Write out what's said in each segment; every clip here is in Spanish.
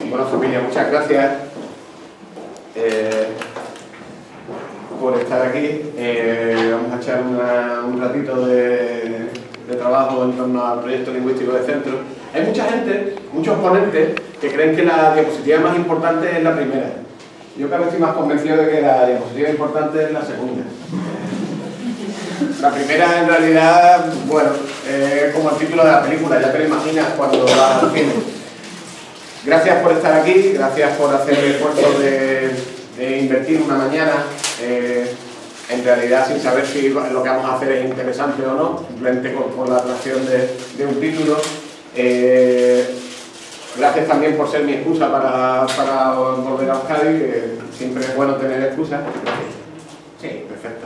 Bueno, familia, muchas gracias por estar aquí. Vamos a echar un ratito de trabajo en torno al proyecto lingüístico de centro. Hay mucha gente, muchos ponentes, que creen que la diapositiva más importante es la primera. Yo cada vez estoy más convencido de que la diapositiva importante es la segunda. La primera, en realidad, bueno, es como el título de la película, ya te lo imaginas cuando vas al cine. Gracias por estar aquí, gracias por hacer el esfuerzo de invertir una mañana, en realidad sin saber si lo que vamos a hacer es interesante o no, simplemente por la atracción de un título. Gracias también por ser mi excusa para volver a Euskadi, que siempre es bueno tener excusas. Sí, perfecto.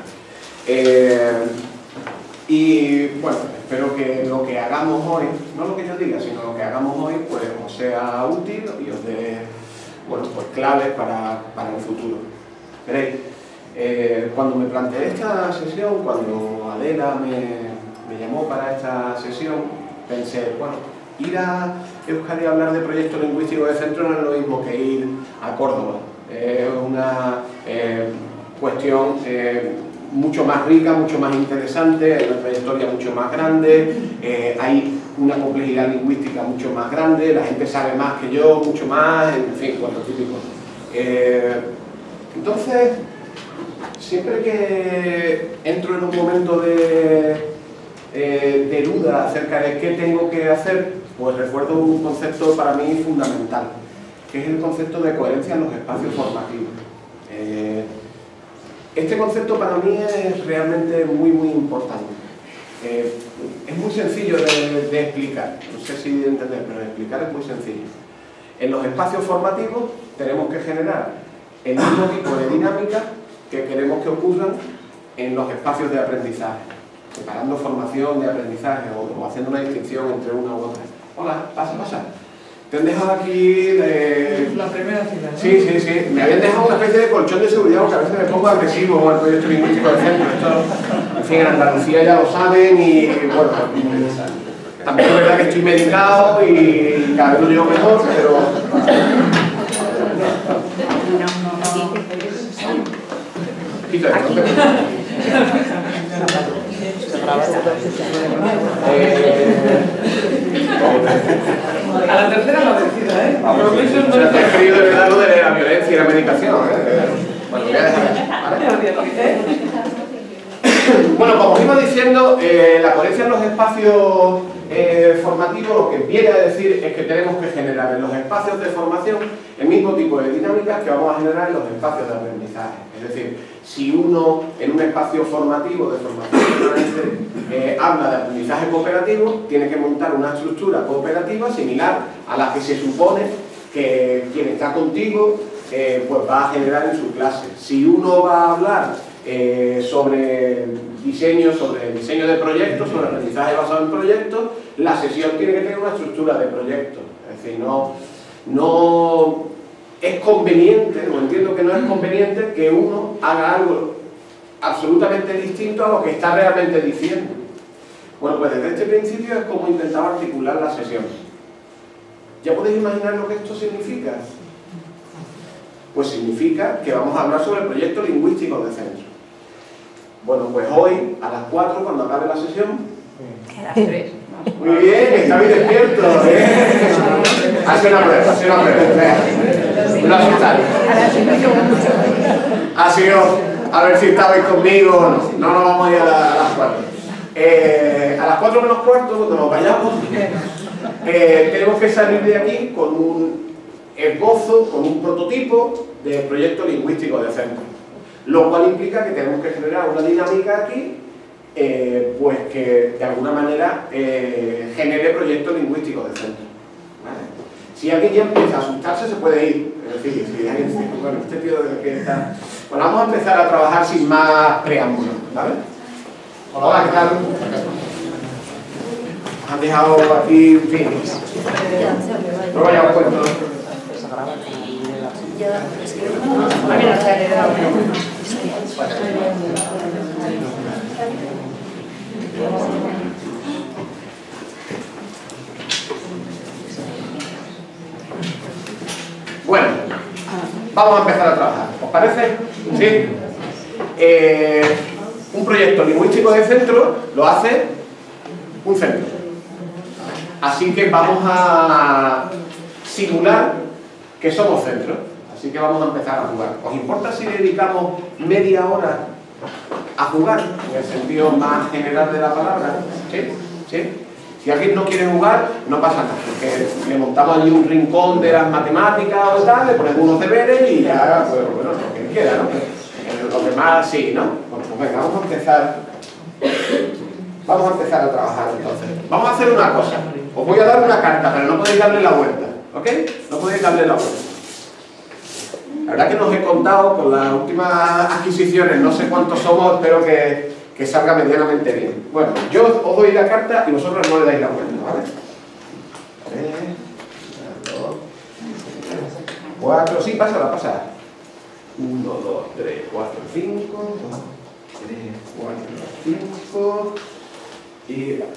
Y bueno, espero que lo que hagamos hoy, no lo que yo diga, sino lo que hagamos hoy, pues os sea útil y os dé, bueno, pues claves para el futuro. Veréis, cuando me planteé esta sesión, cuando Adela me llamó para esta sesión, pensé, bueno, ir a Euskadi a hablar de proyectos lingüísticos de centro no es lo mismo que ir a Córdoba. Es una cuestión mucho más rica, mucho más interesante, hay una trayectoria mucho más grande, hay una complejidad lingüística mucho más grande, la gente sabe más que yo, mucho más, en fin, cuanto típico. Entonces, siempre que entro en un momento de duda acerca de qué tengo que hacer, pues recuerdo un concepto para mí fundamental, que es el concepto de coherencia en los espacios formativos. Este concepto para mí es realmente muy importante. Es muy sencillo de explicar, no sé si de entender, pero de explicar es muy sencillo. En los espacios formativos tenemos que generar el mismo tipo de dinámica que queremos que ocurran en los espacios de aprendizaje, separando formación de aprendizaje o haciendo una distinción entre una u otra. Hola, pasa. Te han dejado aquí la primera fila, ¿no? Sí. Me habían dejado una especie de colchón de seguridad porque a veces me pongo agresivo con el proyecto lingüístico del centro. Esto, en fin, en Andalucía ya lo saben y bueno, también es verdad que estoy medicado y cada vez lo llevo mejor, pero... Quita esto, ¿no? A la tercera la vencida, ¿eh? Se ha escrito de verdad lo de la violencia y la medicación, Bueno, voy a dejar, ¿vale? Bueno, como os iba diciendo, la coherencia en los espacios formativos lo que viene a decir es que tenemos que generar en los espacios de formación el mismo tipo de dinámicas que vamos a generar en los espacios de aprendizaje. Es decir, si uno en un espacio formativo de formación permanente habla de aprendizaje cooperativo, tiene que montar una estructura cooperativa similar a la que se supone que quien está contigo pues va a generar en su clase. Si uno va a hablar sobre diseño de proyectos, sobre aprendizaje basado en proyectos, la sesión tiene que tener una estructura de proyectos. Es decir, no es conveniente, o entiendo que no es conveniente, que uno haga algo absolutamente distinto a lo que está realmente diciendo. Bueno, pues desde este principio es como intentaba articular la sesión. ¿Ya podéis imaginar lo que esto significa? Pues significa que vamos a hablar sobre el proyecto lingüístico de centro. Bueno, pues hoy, a las 4, cuando acabe la sesión... A las 3. Muy bien, está bien despierto, Ha sido una prueba, Lo asustáis. Ha sido, a ver si estabais conmigo o no. No nos vamos a ir a las 4. A las 4 menos cuarto, cuando nos vayamos, tenemos que salir de aquí con un esbozo, con un prototipo de proyecto lingüístico de centro. Lo cual implica que tenemos que generar una dinámica aquí, pues que de alguna manera genere proyectos lingüísticos de centro. ¿Vale? Si alguien ya empieza a asustarse, se puede ir. Es decir, si alguien dice, bueno, este tío de que está... Bueno, vamos a empezar a trabajar sin más preámbulos, ¿vale? Hola, ¿qué tal? Han dejado aquí, en fin. Luego ya os cuento. vamos a empezar a trabajar. ¿Os parece? ¿Sí? Un proyecto lingüístico de centro lo hace un centro. Así que vamos a simular que somos centros. Así que vamos a empezar a jugar. ¿Os importa si dedicamos media hora a jugar? En el sentido más general de la palabra. ¿Sí? ¿Sí? Si alguien no quiere jugar, no pasa nada, porque le montamos allí un rincón de las matemáticas o tal, le ponemos unos deberes y ya, pues, bueno, lo que queda, ¿no? Los demás sí, ¿no? Bueno, pues venga, vamos a empezar a trabajar entonces. Vamos a hacer una cosa. Os voy a dar una carta, pero no podéis darle la vuelta, ¿ok? No podéis darle la vuelta. La verdad que nos he contado con las últimas adquisiciones, no sé cuántos somos, espero que salga medianamente bien. Bueno, yo os doy la carta y vosotros no le dais la vuelta, ¿vale? 3, 2, 4, sí, pásala. 1, 2, 3, 4, 5, 3, 4, 5, y 1, 2, 3,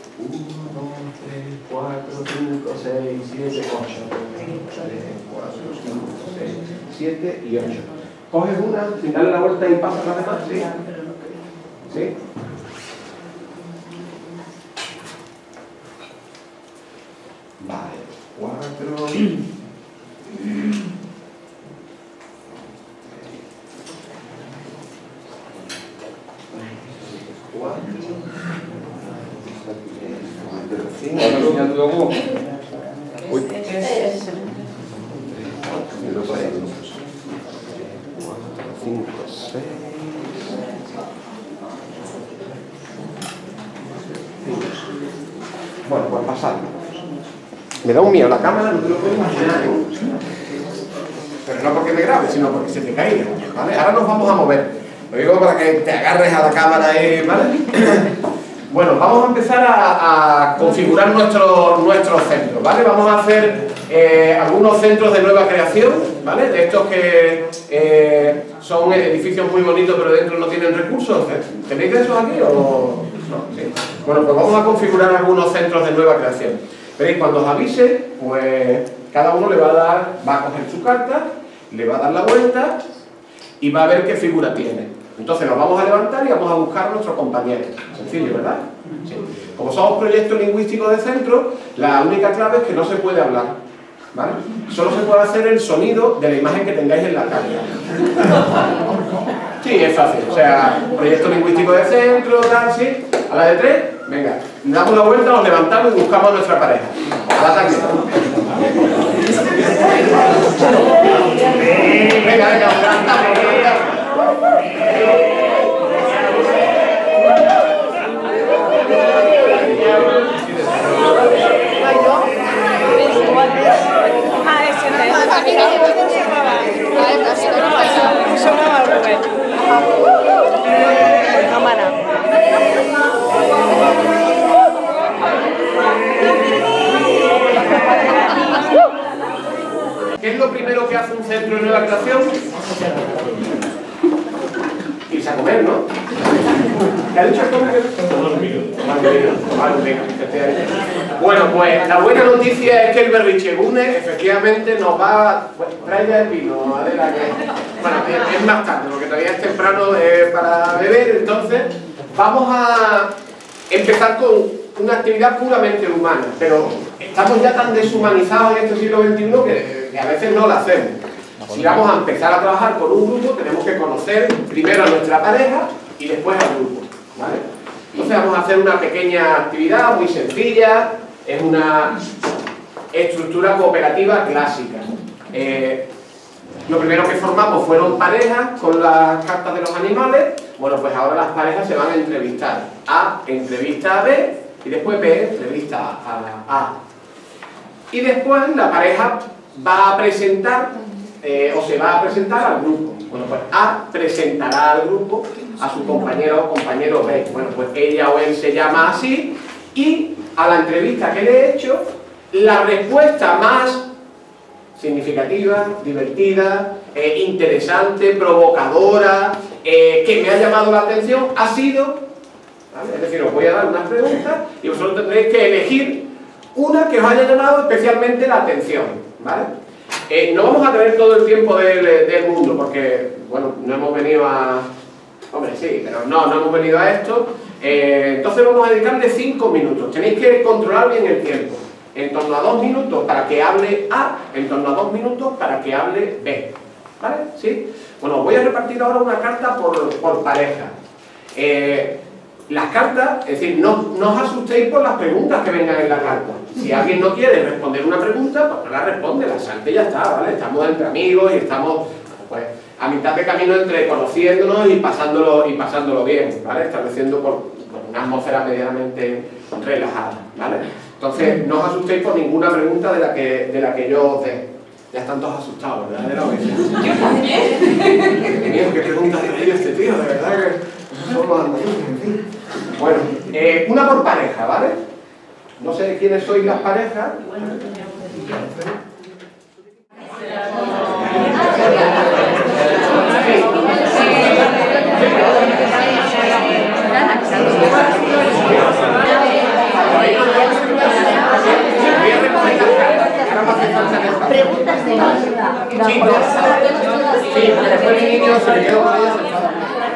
4, 5, 6, 7, 8, 3, 4, 5, 6, 7 y 8. Coges una, sin darle la vuelta y pasas las demás, ¿sí? ¿Sí? Vale, 4. 5, 6. Bueno, pues pasad. Me da un miedo la cámara, no te lo puedo imaginar, ¿eh? Pero no porque me grabe, sino porque se te caiga, ¿vale? Ahora nos vamos a mover. Lo digo para que te agarres a la cámara, ¿vale? Bueno, vamos a empezar a configurar nuestros centros, ¿vale? Vamos a hacer algunos centros de nueva creación, ¿vale? De estos que son edificios muy bonitos pero dentro no tienen recursos. ¿Tenéis de esos aquí o no? Sí. Bueno, pues vamos a configurar algunos centros de nueva creación. Veréis, cuando os avise, pues cada uno va a coger su carta, le va a dar la vuelta y va a ver qué figura tiene. Entonces nos vamos a levantar y vamos a buscar a nuestro compañero. Sencillo, ¿verdad? Sí. Como somos proyectos lingüísticos de centro, la única clave es que no se puede hablar, ¿vale? Solo se puede hacer el sonido de la imagen que tengáis en la carta. Sí, es fácil. O sea, proyecto lingüístico de centro, tal, sí. A la de 3, venga, damos la vuelta, nos levantamos y buscamos a nuestra pareja. Venga, levantamos. ¿Qué es lo primero que hace un centro de nueva creación? Irse a comer, ¿no? ¿Qué ha dicho el comer? Bueno, pues la buena noticia es que el Berrichegune efectivamente nos va... Trae ya el vino, Adela, que... Bueno, es más tarde, porque todavía es temprano para beber, entonces vamos a empezar con una actividad puramente humana, pero estamos ya tan deshumanizados en este siglo XXI que a veces no la hacemos. Si vamos a empezar a trabajar con un grupo, tenemos que conocer primero a nuestra pareja y después al grupo, ¿vale? Entonces vamos a hacer una pequeña actividad muy sencilla, es una estructura cooperativa clásica. Lo primero que formamos fueron parejas con las cartas de los animales. Bueno, pues ahora las parejas se van a entrevistar. A entrevista a B y después B entrevista a A. Y después la pareja va a presentar o se va a presentar al grupo. Bueno, pues A presentará al grupo a su compañero o compañero B. Bueno, pues ella o él se llama así y a la entrevista que le he hecho, la respuesta más significativa, divertida, interesante, provocadora, que me ha llamado la atención, ha sido, ¿vale? Es decir, os voy a dar unas preguntas y vosotros tendréis que elegir una que os haya llamado especialmente la atención, ¿vale? No vamos a tener todo el tiempo del mundo, porque, bueno, no hemos venido a... Hombre, sí, pero no hemos venido a esto. Entonces vamos a dedicarle 5 minutos. Tenéis que controlar bien el tiempo. En torno a 2 minutos para que hable A, en torno a 2 minutos para que hable B. ¿Vale? ¿Sí? Bueno, os voy a repartir ahora una carta por pareja. Las cartas, es decir, no os asustéis por las preguntas que vengan en la carta. Si alguien no quiere responder una pregunta, pues no la responde, la salte y ya está, ¿vale? Estamos entre amigos y estamos, pues, a mitad de camino entre conociéndonos y pasándolo bien, ¿vale? Estableciendo una atmósfera medianamente relajada, ¿vale? Entonces, no os asustéis por ninguna pregunta de la que yo os dé. Ya están todos asustados, ¿verdad? De la audiencia. ¿Qué pregunta tiene este tío? De verdad que son los andaluces, en fin. Bueno, una por pareja, ¿vale? No sé quiénes sois las parejas. Preguntas de más. Sí, pero después el niño se le quedó con ella sentada.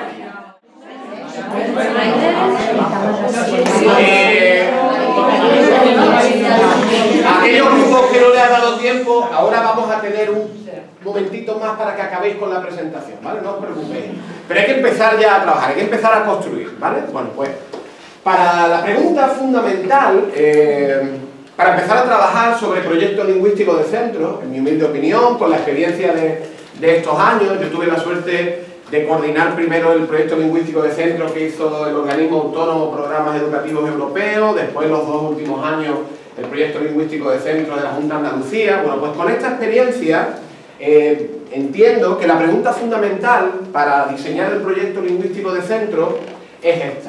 Aquellos grupos que no le ha dado tiempo, ahora vamos a tener un momentito más para que acabéis con la presentación, ¿vale? No os preocupéis. Pero hay que empezar ya a trabajar, hay que empezar a construir, ¿vale? Bueno, pues, para la pregunta fundamental, para empezar a trabajar sobre proyectos lingüísticos de centro, en mi humilde opinión, con la experiencia de estos años, yo tuve la suerte de coordinar primero el proyecto lingüístico de centro que hizo el organismo autónomo Programas Educativos Europeos, después los 2 últimos años el proyecto lingüístico de centro de la Junta de Andalucía. Bueno, pues con esta experiencia entiendo que la pregunta fundamental para diseñar el proyecto lingüístico de centro es esta.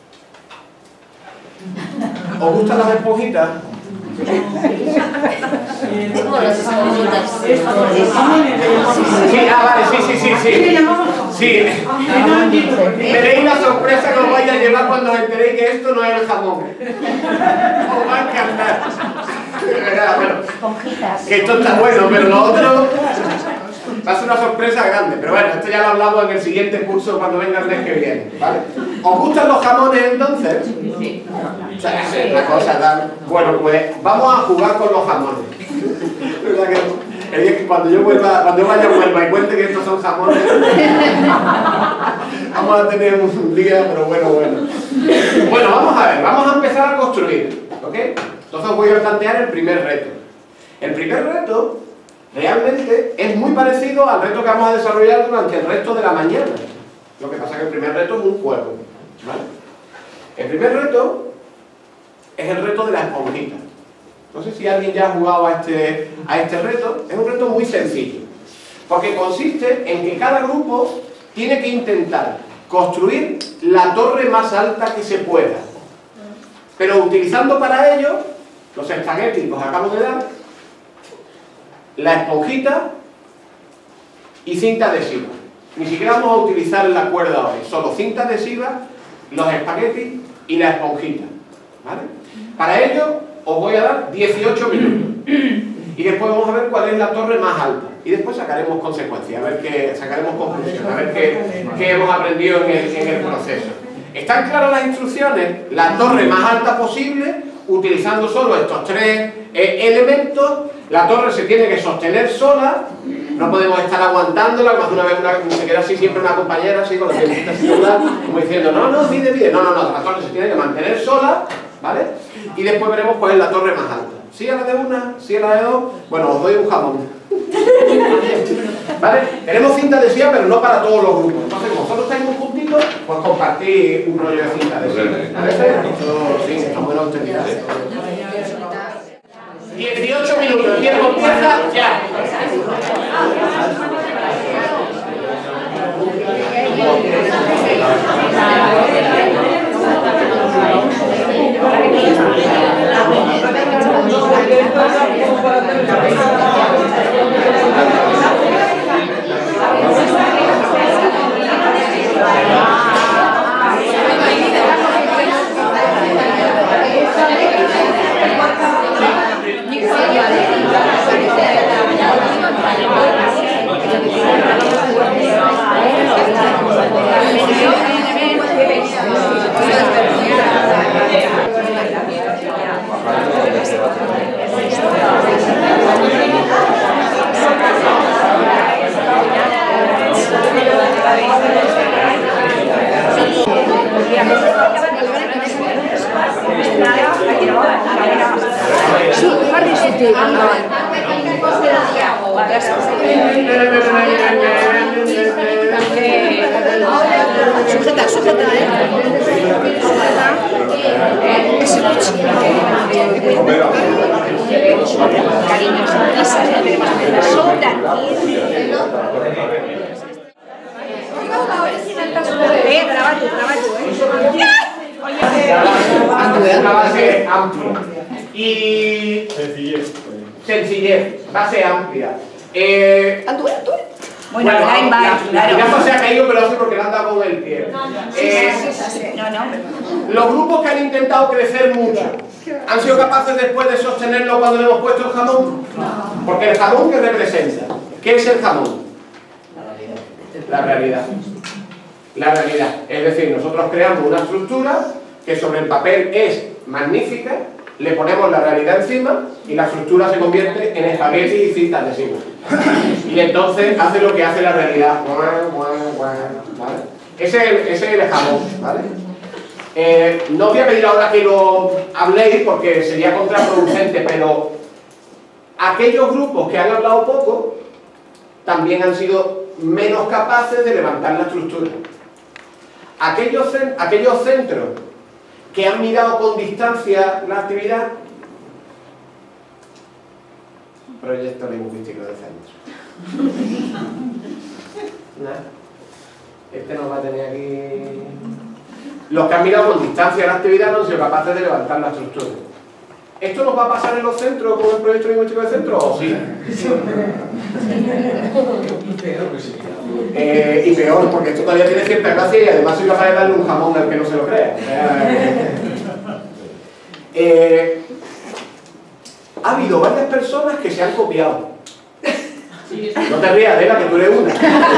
¿Os gustan las esponjitas? Sí, vale, sí. Veréis la sorpresa que os vais a llevar cuando os enteréis que esto no es el jamón. Os va a encantar. Que esto está bueno, pero lo otro va a ser una sorpresa grande. Pero bueno, esto ya lo hablamos en el siguiente curso cuando venga el mes que viene, ¿vale? ¿Os gustan los jamones entonces? Sí. O sea, es una cosa tan... Bueno, pues vamos a jugar con los jamones. Cuando yo vaya a Huelva y cuente que estos son jamones, vamos a tener un día, pero bueno. Bueno, vamos a ver, vamos a empezar a construir, ¿ok? Entonces os voy a plantear el primer reto. El primer reto realmente es muy parecido al reto que vamos a desarrollar durante el resto de la mañana. Lo que pasa es que el primer reto es un juego, ¿vale? El primer reto es el reto de la esponjita. No sé si alguien ya ha jugado a este reto. Es un reto muy sencillo, porque consiste en que cada grupo tiene que intentar construir la torre más alta que se pueda, pero utilizando para ello los espaguetis que os acabo de dar, la esponjita y cinta adhesiva. Ni siquiera vamos a utilizar la cuerda hoy, solo cinta adhesiva, los espaguetis y la esponjita, ¿vale? Para ello os voy a dar 18 minutos y después vamos a ver cuál es la torre más alta y después sacaremos consecuencias, sacaremos conclusiones, a ver qué hemos aprendido en el proceso. ¿Están claras las instrucciones? La torre más alta posible, utilizando solo estos 3 elementos. La torre se tiene que sostener sola, no podemos estar aguantándola. Más de una vez se queda así siempre una compañera así con la piernita así como diciendo no, pide. No, la torre se tiene que mantener sola, ¿vale? Y después veremos cuál es la torre más alta. ¿Sí a la de una? ¿Sí a la de 2? Bueno, os doy un jamón. ¿Vale? Tenemos cinta adhesiva, pero no para todos los grupos. Entonces, como solo estáis muy juntitos, pues compartid un rollo de cinta adhesiva. ¿Parece? Sí, estamos en la austeridad. 18 minutos, el tiempo empieza ya. Sujeta, sujeta, cariño, sonrisas, no tenemos que hacer sobra. Una base amplia y sencillez, base amplia. Bueno, la jirafa se ha caído, pero no sé por qué la han dado con el pie. Los grupos que han intentado crecer mucho, ¿han sido capaces después de sostenerlo cuando le hemos puesto el jamón? Porque el jamón, ¿qué representa? ¿Qué es el jamón? La realidad. La realidad. Es decir, nosotros creamos una estructura que sobre el papel es magnífica, le ponemos la realidad encima y la estructura se convierte en espagueti y cintas de cima. Y entonces hace lo que hace la realidad. ¿Vale? Ese es el jamón, ¿vale? No voy a pedir ahora que lo habléis porque sería contraproducente, pero aquellos grupos que han hablado poco también han sido menos capaces de levantar la estructura. Aquellos centros que han mirado con distancia la actividad, proyecto lingüístico de centro. Este nos va a tener aquí. Los que han mirado con distancia la actividad no han sido capaces de levantar la estructura. ¿Esto nos va a pasar en los centros con el proyecto lingüístico de centro o sí? Y peor, porque esto todavía tiene cierta gracia y además soy capaz de darle un jamón al que no se lo crea. Ha habido varias personas que se han copiado. No te rías, Adela, que tú eres una.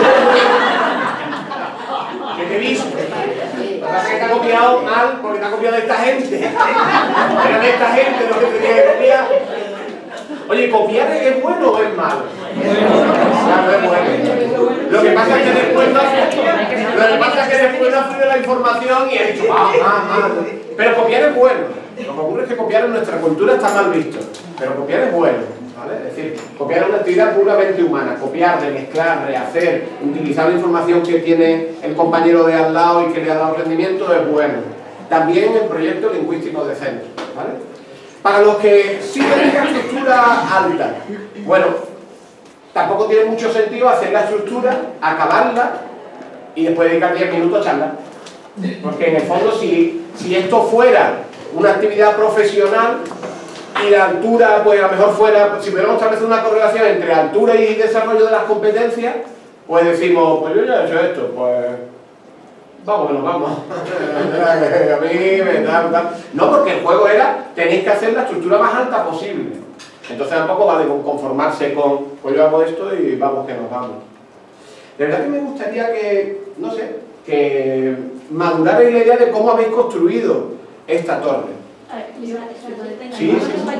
¿Qué te he visto? Lo que pasa es que te ha copiado mal porque te ha copiado de esta gente. Era de esta gente lo que tenía que copiar. Oye, ¿copiar es bueno o es malo? Claro, es bueno. Lo que pasa es que después no ha fluido la información y ha dicho, pero copiar es bueno. Lo que ocurre es que copiar en nuestra cultura está mal visto, pero copiar es bueno, ¿vale? Es decir, copiar es una actividad puramente humana, copiar, remezclar, rehacer, utilizar la información que tiene el compañero de al lado y que le ha dado rendimiento es bueno. También el proyecto lingüístico de centro, ¿vale? Para los que sí tienen la estructura alta, bueno, tampoco tiene mucho sentido hacer la estructura, acabarla y después dedicar 10 minutos a charlar. Porque en el fondo, si esto fuera una actividad profesional y la altura, pues a lo mejor fuera, si pudiéramos establecer una correlación entre altura y desarrollo de las competencias, pues decimos, pues yo ya he hecho esto, pues vamos que nos vamos. A mí me da. No, porque el juego era, tenéis que hacer la estructura más alta posible. Entonces tampoco vale conformarse con, pues yo hago esto y vamos que nos vamos. De verdad que me gustaría que, no sé, que madurarais la idea de cómo habéis construido esta torre. Sí.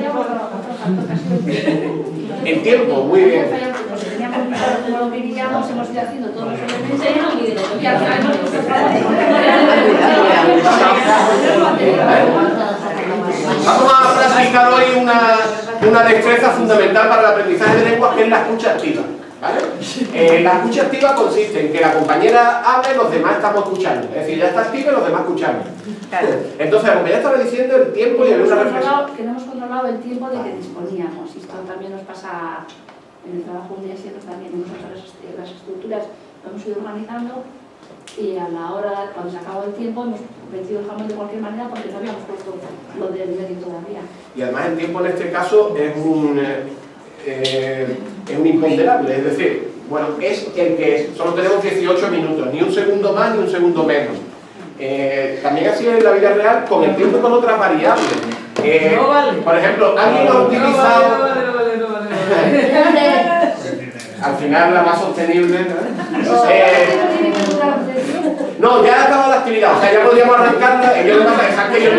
En tiempo, muy bien. Como lo queríamos, hemos ido haciendo todos los elementos y al final Vamos a practicar hoy una destreza fundamental para el aprendizaje de lenguas, que es la escucha activa, ¿vale? La escucha activa consiste en que la compañera hable y los demás estamos escuchando. Es decir, ya está activa y los demás escuchando. Entonces, la compañera estaba diciendo el tiempo y una reflexión. Que no hemos controlado el tiempo de que disponíamos. Y esto también nos pasa en el trabajo un día siempre también. Nosotros las estructuras lo hemos ido organizando y a la hora, cuando se acabó el tiempo, hemos vencido el jamón de cualquier manera porque no habíamos puesto lo del medio todavía. Y además el tiempo en este caso es un imponderable, es decir, bueno, es el que es. Solo tenemos 18 minutos, ni un segundo más ni un segundo menos. También así es en la vida real, con el tiempo y con otras variables. No vale. Por ejemplo, alguien ha utilizado... No vale. Al final la más sostenible, no, ya ha acabado la actividad, o sea, ya podríamos arrancarla y yo le pasa que saque yo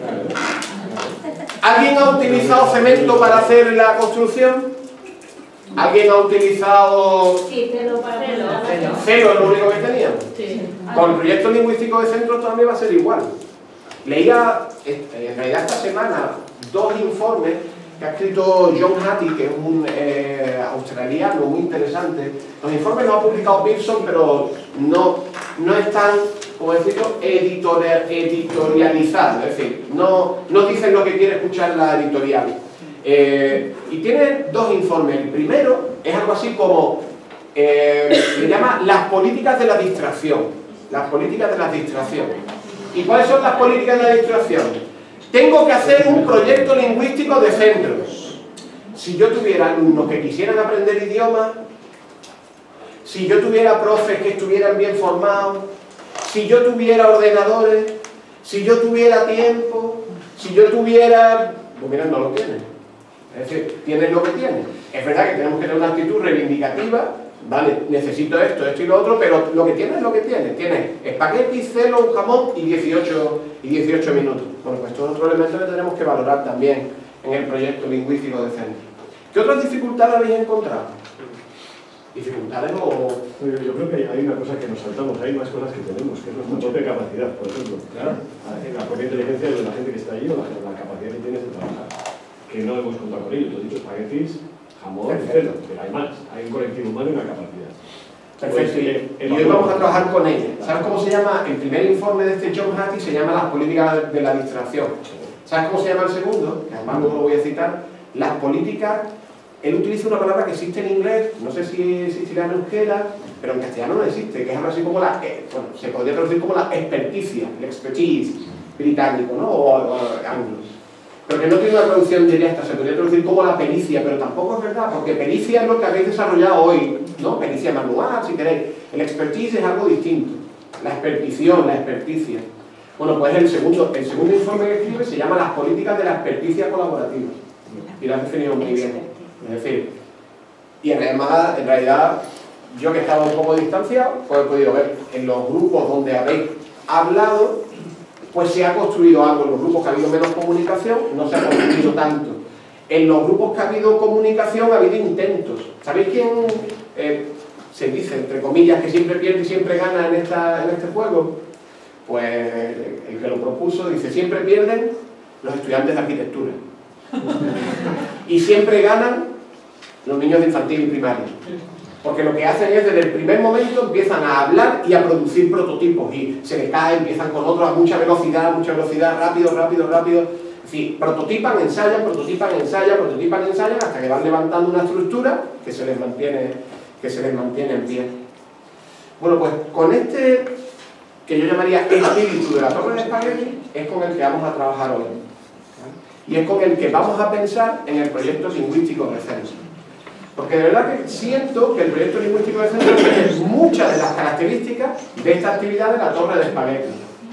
¿Alguien ha utilizado cemento para hacer la construcción? ¿Alguien ha utilizado Sí, celo para Celo. Celo? Es lo único que teníamos. Sí. Con el proyecto lingüístico de centros también va a ser igual. Leía, en realidad esta semana, 2 informes que ha escrito John Hattie, que es un australiano muy interesante. Los informes los ha publicado Pearson, pero no están, como decirlo, editorializados. Es decir, no dicen lo que quiere escuchar la editorial. Y tiene 2 informes. El primero es algo así como, se llama las políticas de la distracción. Las políticas de la distracción. ¿Y cuáles son las políticas de la distracción? Tengo que hacer un proyecto lingüístico de centros. Si yo tuviera alumnos que quisieran aprender idiomas, si yo tuviera profes que estuvieran bien formados, si yo tuviera ordenadores, si yo tuviera tiempo, si yo tuviera... Pues mira, no lo tienen. Es decir, tienen lo que tienen. Es verdad que tenemos que tener una actitud reivindicativa, vale, necesito esto y lo otro, pero lo que tiene es lo que tiene. Tiene espagueti, celo, un jamón y 18 minutos. Bueno, pues esto es otro elemento que tenemos que valorar también en el proyecto lingüístico de centro. ¿Qué otras dificultades habéis encontrado? ¿Dificultades o...? Yo creo que hay una cosa que nos saltamos, hay más cosas que tenemos, que es nuestra propia capacidad, por ejemplo. Claro. La propia inteligencia de la gente que está allí o la capacidad que tienes de trabajar. Que no hemos contado con ello. Yo he dicho espaguetis, jamón, etc. Pero hay más. Hay un colectivo humano y una capacidad. Perfecto. Y hoy vamos a trabajar con ella. ¿Sabes cómo se llama? El primer informe de este John Hattie se llama las políticas de la distracción. ¿Sabes cómo se llama el segundo? Que además luego lo voy a citar. Las políticas... Él utiliza una palabra que existe en inglés, no sé si existirá en euskera, pero en castellano no existe, que es algo así como la... bueno, se podría traducir como la experticia, el expertise británico, ¿no? O anglo. Pero que no tiene una traducción directa, se podría traducir como la pericia, pero tampoco es verdad, porque pericia es lo que habéis desarrollado hoy, ¿no? Pericia manual, si queréis. El expertise es algo distinto. La expertición, la experticia. Bueno, pues el segundo informe que escribe se llama Las políticas de la experticia colaborativa. Y lo has definido muy bien. Es decir, y además, en realidad, yo que estaba un poco distanciado, pues he podido ver en los grupos donde habéis hablado, pues se ha construido algo. En los grupos que ha habido menos comunicación, no se ha construido tanto. En los grupos que ha habido comunicación, ha habido intentos. ¿Sabéis quién se dice, entre comillas, que siempre pierde y siempre gana en este juego? Pues el que lo propuso dice, siempre pierden los estudiantes de arquitectura. Y siempre ganan los niños de infantil y primaria. Porque lo que hacen es, desde el primer momento, empiezan a hablar y a producir prototipos. Y se les cae, empiezan con otros a mucha velocidad, rápido. Es decir, prototipan, ensayan, hasta que van levantando una estructura que se les mantiene en pie. Bueno, pues con este, que yo llamaría espíritu de la torre de espagueti, es con el que vamos a trabajar hoy. Y es con el que vamos a pensar en el proyecto lingüístico de centro. Porque de verdad que siento que el proyecto lingüístico de centro tiene muchas de las características de esta actividad de la torre de espagueti.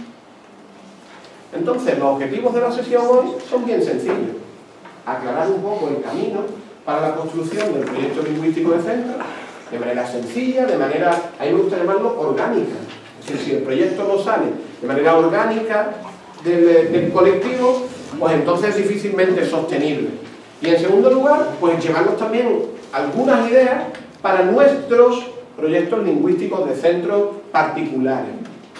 Entonces, los objetivos de la sesión hoy son bien sencillos. Aclarar un poco el camino para la construcción del proyecto lingüístico de centro, de manera sencilla, de manera, a mí me gusta llamarlo orgánica. Es decir, si el proyecto no sale de manera orgánica del colectivo, pues entonces es difícilmente sostenible. Y en segundo lugar, pues llevarnos también algunas ideas para nuestros proyectos lingüísticos de centros particulares.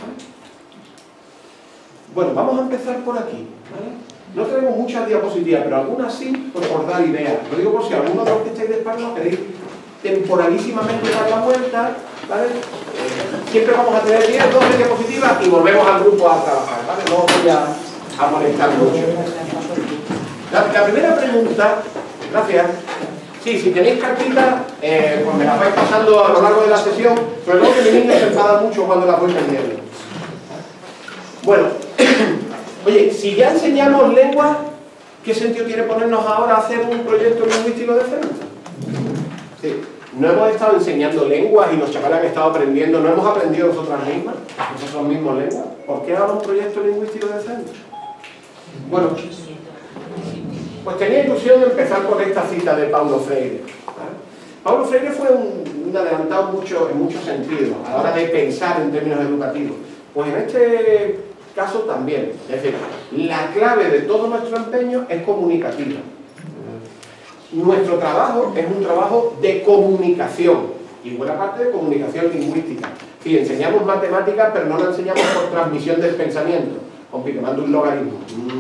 Bueno, vamos a empezar por aquí, ¿vale? No tenemos muchas diapositivas, pero algunas sí, pues por dar ideas. Lo digo por si alguno de los que estáis de espalda queréis temporalísimamente dar la vuelta, ¿vale? Siempre vamos a tener 10, 12 diapositivas y volvemos al grupo a trabajar, ¿vale? No os voy a molestar mucho. La primera pregunta, gracias. Sí, si tenéis cartitas, pues me las vais pasando a lo largo de la sesión, sobre todo que mi niño se enfada mucho cuando las voy perdiendo. Bueno, oye, si ya enseñamos lengua, ¿qué sentido tiene ponernos ahora a hacer un proyecto lingüístico de centro? Sí, no hemos estado enseñando lenguas y los chavales han estado aprendiendo, no hemos aprendido nosotras mismas, nosotros mismos lenguas. ¿Por qué ahora un proyecto lingüístico de centro? Bueno, pues tenía ilusión de empezar con esta cita de Paulo Freire. Paulo Freire fue un adelantado en muchos sentidos a la hora de pensar en términos educativos. Pues en este caso también. Es decir, la clave de todo nuestro empeño es comunicativa. nuestro trabajo es un trabajo de comunicación, y buena parte de comunicación lingüística. Sí, enseñamos matemáticas, pero no la enseñamos por transmisión del pensamiento, con que mando un logaritmo.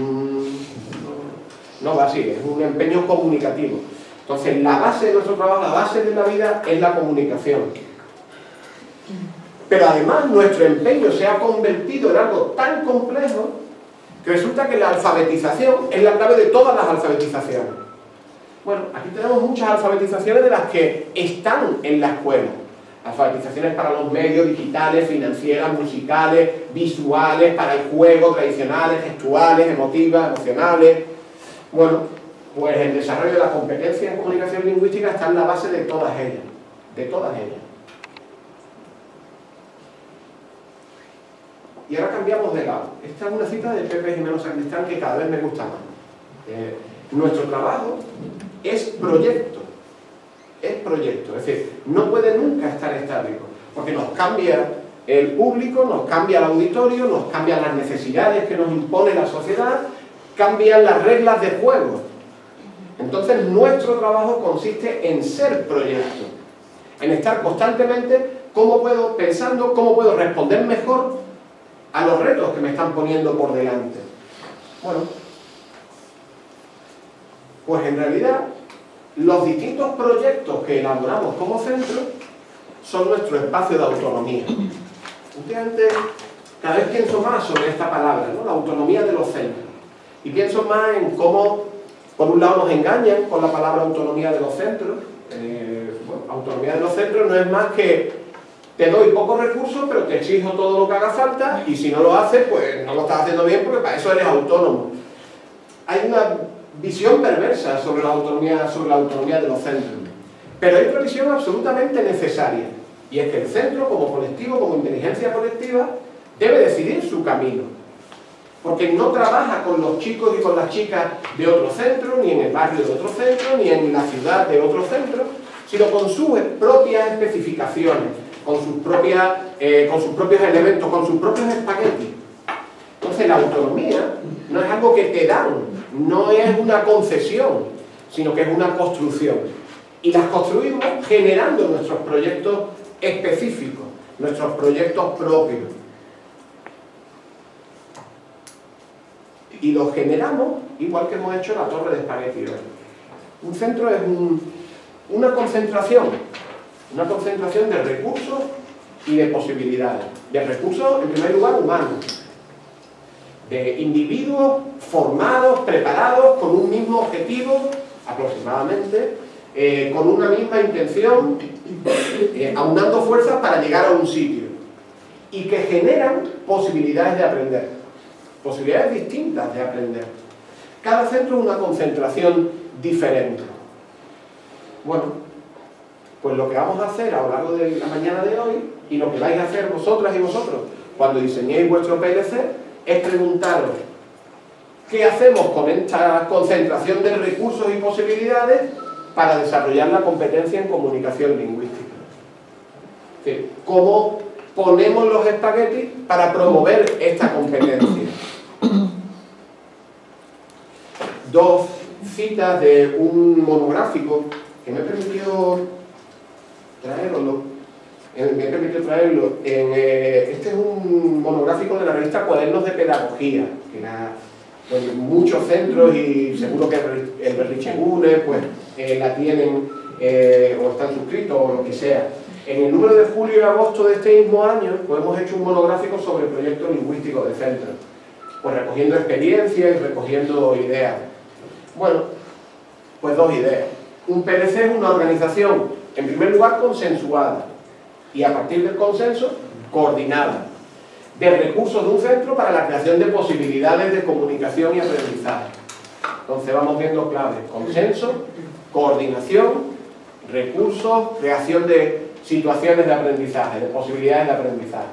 No va así, es un empeño comunicativo. Entonces, la base de nuestro trabajo, la base de la vida es la comunicación. Pero además, nuestro empeño se ha convertido en algo tan complejo que resulta que la alfabetización es la clave de todas las alfabetizaciones. Bueno, aquí tenemos muchas alfabetizaciones de las que están en la escuela. Alfabetizaciones para los medios digitales, financieras, musicales, visuales, para el juego, tradicionales, gestuales, emotivas, emocionales. Bueno, pues el desarrollo de las competencias en comunicación lingüística está en la base de todas ellas. De todas ellas. Y ahora cambiamos de lado. Esta es una cita de Pepe Jiménez Sacristán que cada vez me gusta más. Nuestro trabajo es proyecto. Es proyecto. Es decir, no puede nunca estar estático. Porque nos cambia el público, nos cambia el auditorio, nos cambian las necesidades que nos impone la sociedad, cambian las reglas de juego. Entonces, nuestro trabajo consiste en ser proyecto. En estar constantemente pensando cómo puedo responder mejor a los retos que me están poniendo por delante. Bueno, pues en realidad los distintos proyectos que elaboramos como centro son nuestro espacio de autonomía. Últimamente cada vez pienso más sobre esta palabra, ¿no? La autonomía de los centros. Y pienso más en cómo, por un lado, nos engañan con la palabra autonomía de los centros. Bueno, autonomía de los centros no es más que te doy pocos recursos, pero te exijo todo lo que haga falta, y si no lo haces, pues no lo estás haciendo bien, porque para eso eres autónomo. Hay una visión perversa sobre la autonomía de los centros. Pero hay otra visión absolutamente necesaria, y es que el centro, como colectivo, como inteligencia colectiva, debe decidir su camino. Porque no trabaja con los chicos y con las chicas de otro centro, ni en el barrio de otro centro, ni en la ciudad de otro centro, sino con sus propias especificaciones, con sus propios elementos, con sus propios espaguetis. Entonces la autonomía no es algo que te dan, no es una concesión, sino que es una construcción. Y las construimos generando nuestros proyectos específicos, nuestros proyectos propios. Y los generamos igual que hemos hecho la torre de espagueti. Un centro es una concentración de recursos y de posibilidades. De recursos, en primer lugar, humanos. De individuos formados, preparados, con un mismo objetivo, aproximadamente, con una misma intención, aunando fuerzas para llegar a un sitio. Y que generan posibilidades de aprender. Posibilidades distintas de aprender. Cada centro es una concentración diferente. Bueno, pues lo que vamos a hacer a lo largo de la mañana de hoy, y lo que vais a hacer vosotras y vosotros cuando diseñéis vuestro PLC, es preguntaros qué hacemos con esta concentración de recursos y posibilidades para desarrollar la competencia en comunicación lingüística. Es decir, cómo ponemos los espaguetis para promover esta competencia. Dos citas de un monográfico que me permitió traerlo. Este es un monográfico de la revista Cuadernos de Pedagogía, que era en muchos centros, y seguro que el Berrichegune pues la tienen o están suscritos o lo que sea. En el número de julio y agosto de este mismo año pues hemos hecho un monográfico sobre el proyecto lingüístico de centro, pues recogiendo experiencias y recogiendo ideas. Bueno, pues dos ideas. Un PLC es una organización, en primer lugar, consensuada, y a partir del consenso, coordinada, de recursos de un centro para la creación de posibilidades de comunicación y aprendizaje. Entonces vamos viendo claves: consenso, coordinación, recursos, creación de situaciones de aprendizaje, de posibilidades de aprendizaje.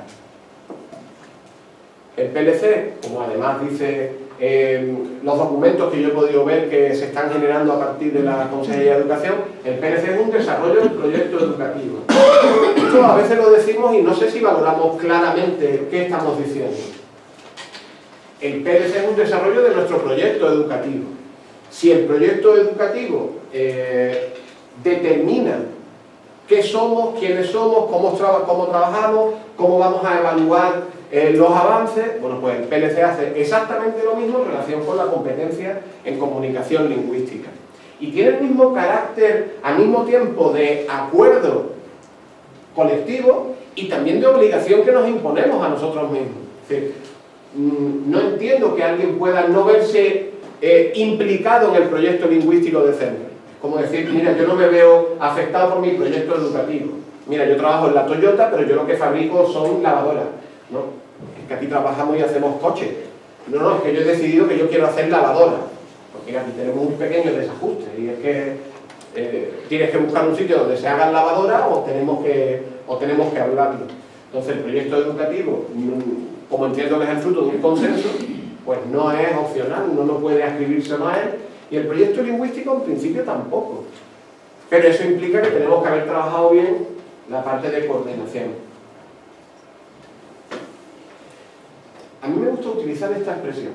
El PLC, como además dice los documentos que yo he podido ver que se están generando a partir de la Consejería de Educación, el PLC es un desarrollo del proyecto educativo. Esto a veces lo decimos y no sé si valoramos claramente qué estamos diciendo. El PLC es un desarrollo de nuestro proyecto educativo. Si el proyecto educativo determina qué somos, quiénes somos, cómo trabajamos, cómo vamos a evaluar los avances, bueno, pues el PLC hace exactamente lo mismo en relación con la competencia en comunicación lingüística. Y tiene el mismo carácter, al mismo tiempo, de acuerdo colectivo y también de obligación que nos imponemos a nosotros mismos. Es decir, no entiendo que alguien pueda no verse implicado en el proyecto lingüístico de centro. Como decir, mira, yo no me veo afectado por mi proyecto educativo. Mira, yo trabajo en la Toyota, pero yo lo que fabrico son lavadoras. No, es que aquí trabajamos y hacemos coches. No, es que yo he decidido que yo quiero hacer lavadoras. Porque aquí tenemos un pequeño desajuste. Y es que tienes que buscar un sitio donde se hagan lavadoras o tenemos que hablarlo. Entonces el proyecto educativo, como entiendo que es el fruto de un consenso, pues no es opcional, uno no puede ascribirse a él, y el proyecto lingüístico en principio tampoco. Pero eso implica que tenemos que haber trabajado bien la parte de coordinación. A mí me gusta utilizar esta expresión,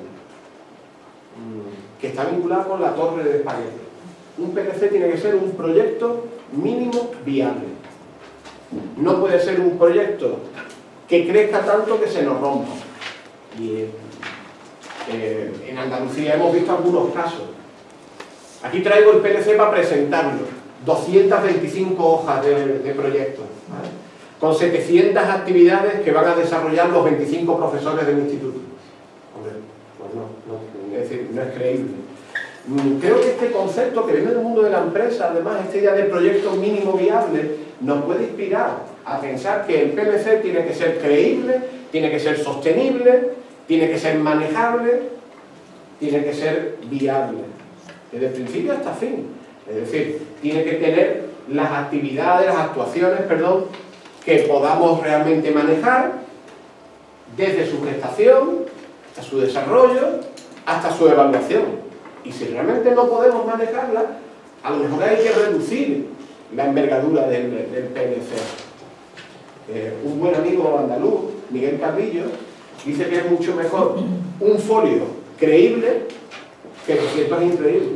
que está vinculada con la torre de espagueti. Un PLC tiene que ser un proyecto mínimo viable. No puede ser un proyecto que crezca tanto que se nos rompa. Y en Andalucía hemos visto algunos casos. Aquí traigo el PLC para presentarlo. 225 hojas de proyectos, ¿vale? Con 700 actividades que van a desarrollar los 25 profesores del instituto. Hombre, pues no, es decir, no es creíble. Creo que este concepto que viene del mundo de la empresa, además, esta idea de proyecto mínimo viable, nos puede inspirar a pensar que el PLC tiene que ser creíble, tiene que ser sostenible, tiene que ser manejable, tiene que ser viable, desde el principio hasta fin. Es decir, tiene que tener las actividades, las actuaciones, perdón, que podamos realmente manejar desde su gestación hasta su desarrollo, hasta su evaluación. Y si realmente no podemos manejarla, a lo mejor hay que reducir la envergadura del PLC. Un buen amigo andaluz, Miguel Carrillo, dice que es mucho mejor un folio creíble que 200 increíbles.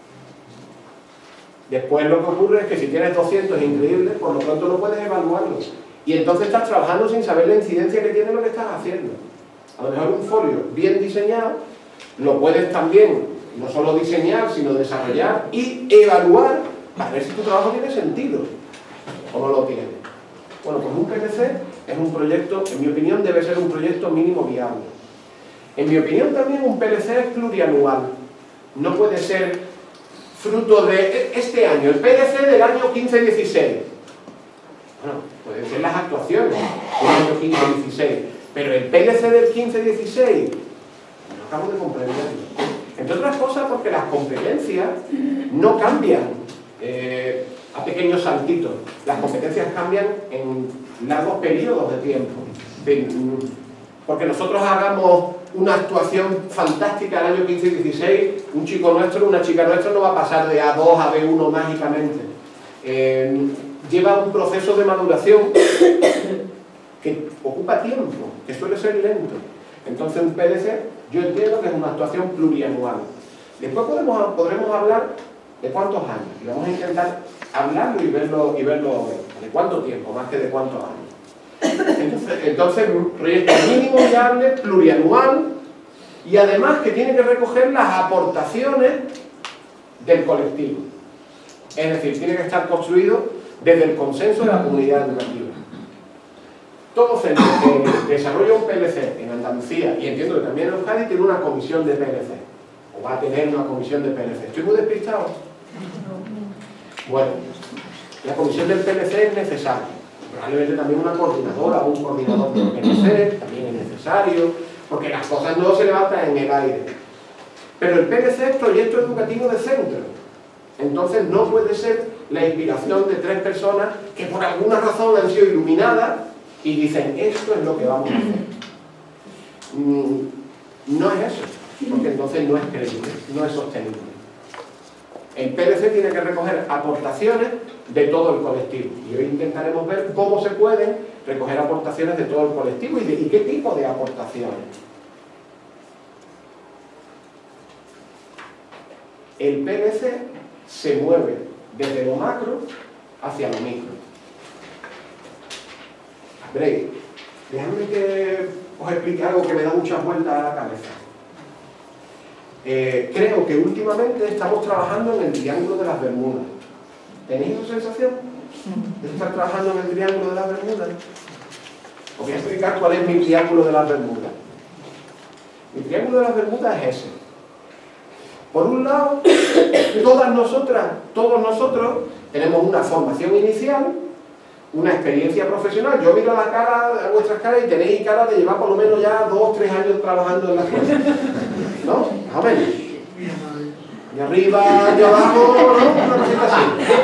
Después lo que ocurre es que si tienes 200 increíbles, por lo pronto no puedes evaluarlos. Y entonces estás trabajando sin saber la incidencia que tiene lo que estás haciendo. A lo mejor un folio bien diseñado lo puedes también no solo diseñar, sino desarrollar y evaluar para ver si tu trabajo tiene sentido o no lo tiene. Bueno, pues un PLC es un proyecto, en mi opinión, debe ser un proyecto mínimo viable. En mi opinión también un PLC es plurianual. No puede ser fruto de este año, el PLC del año 15-16. Bueno, pueden ser las actuaciones del año 15-16, pero el PLC del 15-16 no acabo de comprenderlo. Entre otras cosas porque las competencias no cambian a pequeños saltitos. Las competencias cambian en largos periodos de tiempo. Porque nosotros hagamos una actuación fantástica el año 15-16, un chico nuestro, una chica nuestra no va a pasar de A2 a B1 mágicamente. Lleva un proceso de maduración que ocupa tiempo, que suele ser lento. Entonces un PLC, yo entiendo que es una actuación plurianual. Después podremos hablar de cuántos años, y vamos a intentar hablarlo y verlo de cuánto tiempo, más que de cuántos años. Entonces un proyecto mínimo viable, plurianual, y además que tiene que recoger las aportaciones del colectivo. Es decir, tiene que estar construido desde el consenso de la comunidad educativa. Todo centro que desarrolla un PLC en Andalucía, y entiendo que también en Euskadi, tiene una comisión de PLC, o va a tener una comisión de PLC. ¿Estoy muy despistado? Bueno, la comisión del PLC es necesaria. Probablemente también una coordinadora o un coordinador del PLC también es necesario, porque las cosas no se levantan en el aire. Pero el PLC es proyecto educativo de centro. Entonces no puede ser la inspiración de 3 personas que por alguna razón han sido iluminadas y dicen, esto es lo que vamos a hacer. No es eso, porque entonces no es creíble, no es sostenible. El PLC tiene que recoger aportaciones de todo el colectivo. Y hoy intentaremos ver cómo se pueden recoger aportaciones de todo el colectivo y qué tipo de aportaciones. el PNC se mueve desde lo macro hacia lo micro. Veréis, dejadme que os explique algo que me da muchas vueltas a la cabeza. Creo que últimamente estamos trabajando en el Triángulo de las Bermudas. ¿Tenéis esa sensación de estar trabajando en el Triángulo de las Bermudas? Os voy a explicar cuál es mi Triángulo de las Bermudas. Mi Triángulo de las Bermudas es ese. Por un lado, todos nosotros tenemos una formación inicial, una experiencia profesional. Yo miro la cara, a vuestras caras y tenéis cara de llevar por lo menos ya 2 o 3 años trabajando en la escuela, ¿no? Más o menos. Y arriba, y abajo, ¿no? Una cosita así.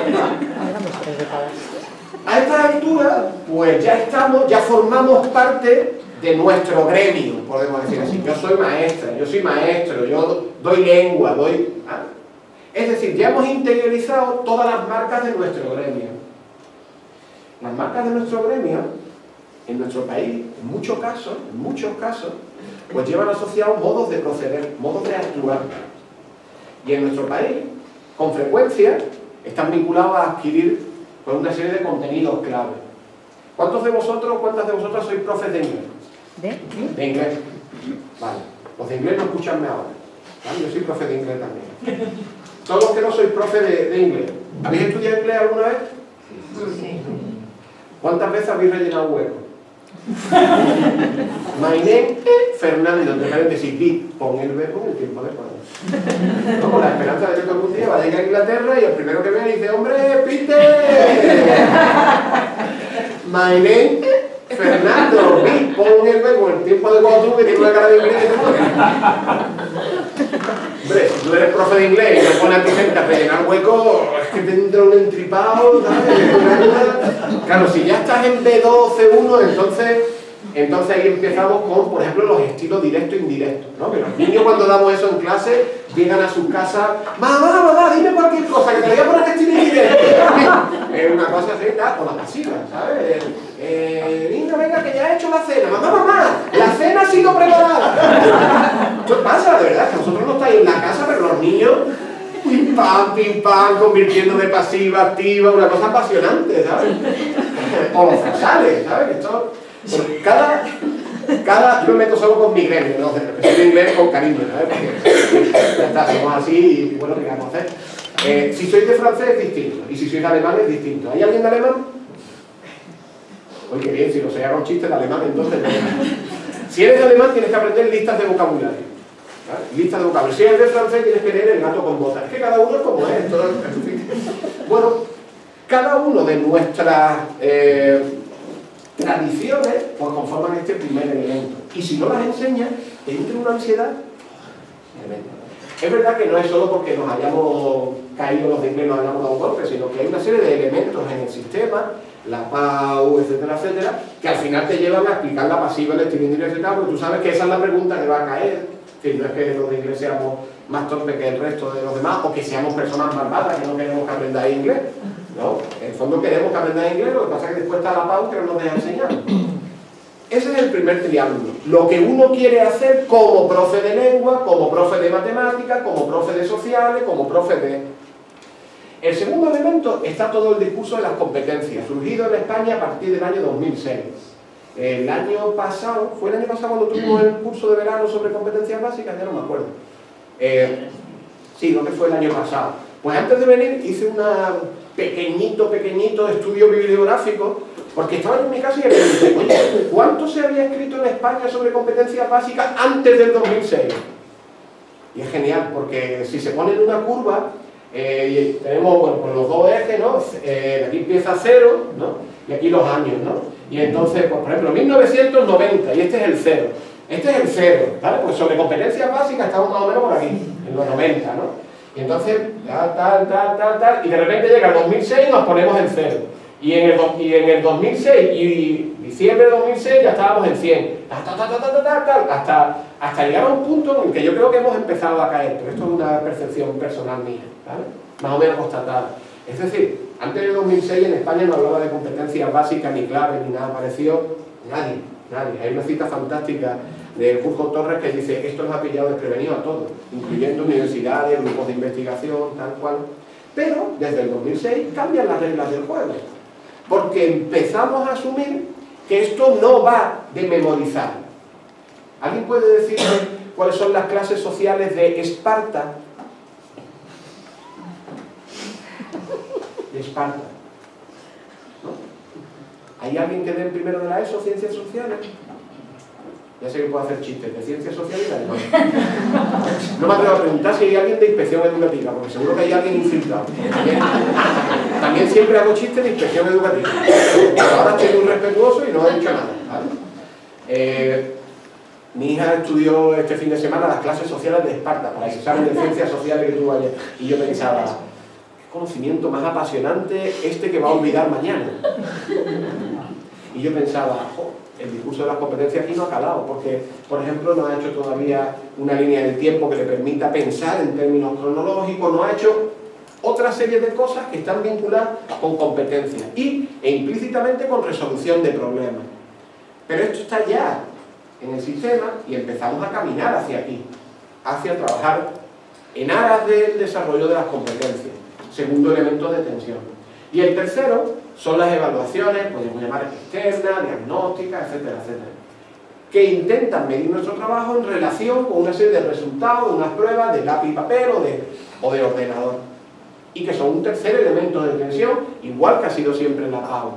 A esta altura, pues ya formamos parte de nuestro gremio, podemos decir así. Yo soy maestra, yo soy maestro, yo doy lengua, ¿ah? Es decir, ya hemos interiorizado todas las marcas de nuestro gremio. Las marcas de nuestro gremio, en nuestro país, en muchos casos, pues llevan asociados modos de proceder, modos de actuar. Y en nuestro país, con frecuencia, están vinculados a adquirir pues, una serie de contenidos clave. ¿Cuántas de vosotras sois profes de inglés? ¿De inglés? Vale. Los de inglés no escuchanme ahora. ¿Vale? Yo soy profe de inglés también. Todos los que no sois profe de inglés, ¿habéis estudiado inglés alguna vez? Sí. ¿Cuántas veces habéis rellenado hueco? My name es Fernando, entre paréntesis, pon el verbo en el tiempo adecuado. ¿No? Con la esperanza de que todo un día va a llegar a Inglaterra y el primero que ve dice, ¡hombre, Peter! My name es Fernando, pon el verbo en el tiempo adecuado tú que tienes una cara de inglés. Hombre, si tú eres profe de inglés y no pones a tu gente a rellenar huecos, es que te entra un entripado, ¿sabes? Claro, si ya estás en B2, C1, entonces ahí empezamos con, por ejemplo, los estilos directo e indirecto, ¿no? Que los niños cuando damos eso en clase, llegan a sus casas, mamá, dime cualquier cosa, que te voy a poner estilo indirecto. Es una cosa así, con la pasiva, ¿sabes? Niño, venga, que ya he hecho la cena. Mamá, la cena ha sido preparada. Esto pasa, de verdad, que vosotros no estáis en la casa, pero los niños, pim pam, convirtiendo de pasiva a activa, una cosa apasionante, ¿sabes? O los frasales, ¿sabes? Esto, bueno, yo me meto solo con mi gremio, ¿no? Soy inglés con cariño, ¿sabes? Porque ya está, somos así y bueno, ¿qué vamos a hacer? Si sois de francés es distinto, y si sois de alemán es distinto. ¿Hay alguien de alemán? Oye, qué bien, si no se haga un chiste de alemán, entonces... Si eres de alemán tienes que aprender listas de vocabulario. ¿Vale? Listas de vocabulario. Si eres de francés tienes que leer El gato con botas. Es que cada uno es como es. Bueno, cada uno de nuestras tradiciones pues conforman este primer elemento. Y si no las enseñas, te entra una ansiedad tremenda. Es verdad que no es solo porque nos hayamos caído los de inglés, nos hayamos dado golpes, sino que hay una serie de elementos en el sistema, la PAU, etcétera, etcétera, que al final te llevan a explicar la pasiva, el estilo indirecto y tal, porque tú sabes que esa es la pregunta que va a caer. En fin, no es que los de inglés seamos más torpes que el resto de los demás, o que seamos personas malvadas que no queremos que aprendáis inglés. No, en el fondo queremos que aprendáis inglés, lo que pasa es que después está la PAU que no nos deja enseñar. Ese es el primer triángulo. Lo que uno quiere hacer como profe de lengua, como profe de matemáticas, como profe de sociales, como profe de... El segundo elemento está todo el discurso de las competencias, surgido en España a partir del año 2006. El año pasado, ¿fue el año pasado cuando tuvimos el curso de verano sobre competencias básicas? Ya no me acuerdo. Sí, creo que fue el año pasado. Pues antes de venir hice un pequeñito estudio bibliográfico, porque estaba en mi casa y me dije, oye, ¿cuánto se había escrito en España sobre competencias básicas antes del 2006? Y es genial, porque si se pone en una curva, y tenemos, bueno, pues los dos ejes, ¿no? Aquí empieza 0, ¿no? Y aquí los años, ¿no? Y entonces, pues, por ejemplo, 1990, y este es el 0. Este es el 0, ¿vale? Pues sobre competencias básicas estamos más o menos por aquí, en los 90, ¿no? Y entonces, tal, y de repente llega el 2006 y nos ponemos en 0. Y en el 2006 y diciembre de 2006 ya estábamos en 100. Hasta llegar a un punto en el que yo creo que hemos empezado a caer, pero esto es una percepción personal mía, ¿vale? Más o menos constatada. Es decir, antes del 2006 en España no hablaba de competencias básicas, ni claves, ni nada parecido, nadie. Nadie. Hay una cita fantástica de Curjo Torres que dice: esto nos ha pillado desprevenido a todos, incluyendo universidades, grupos de investigación, tal cual. Pero desde el 2006 cambian las reglas del juego, porque empezamos a asumir que esto no va de memorizar. ¿Alguien puede decirme cuáles son las clases sociales de Esparta? De Esparta. ¿No? ¿Hay alguien que dé primero de la ESO ciencias sociales? Ya sé que puedo hacer chistes de ciencias sociales y de alemán. No me atrevo a preguntar si hay alguien de inspección educativa, porque seguro que hay alguien infiltrado. También siempre hago chistes de inspección educativa. Ahora estoy muy respetuoso y no he dicho nada, ¿vale? Mi hija estudió este fin de semana las clases sociales de Esparta, para el examen de ciencias sociales que tuvo ayer. Y yo pensaba: qué conocimiento más apasionante este que va a olvidar mañana. Y yo pensaba: el discurso de las competencias aquí no ha calado, porque, por ejemplo, no ha hecho todavía una línea del tiempo que le permita pensar en términos cronológicos, no ha hecho otra serie de cosas que están vinculadas con competencias e implícitamente con resolución de problemas. Pero esto está ya en el sistema y empezamos a caminar hacia aquí, hacia trabajar en aras del desarrollo de las competencias. Segundo elemento de tensión. Y el tercero son las evaluaciones, podemos llamar externas, diagnósticas, etcétera, etcétera, que intentan medir nuestro trabajo en relación con una serie de resultados, de unas pruebas de lápiz y papel o de ordenador, y que son un tercer elemento de tensión, igual que ha sido siempre en la PAU.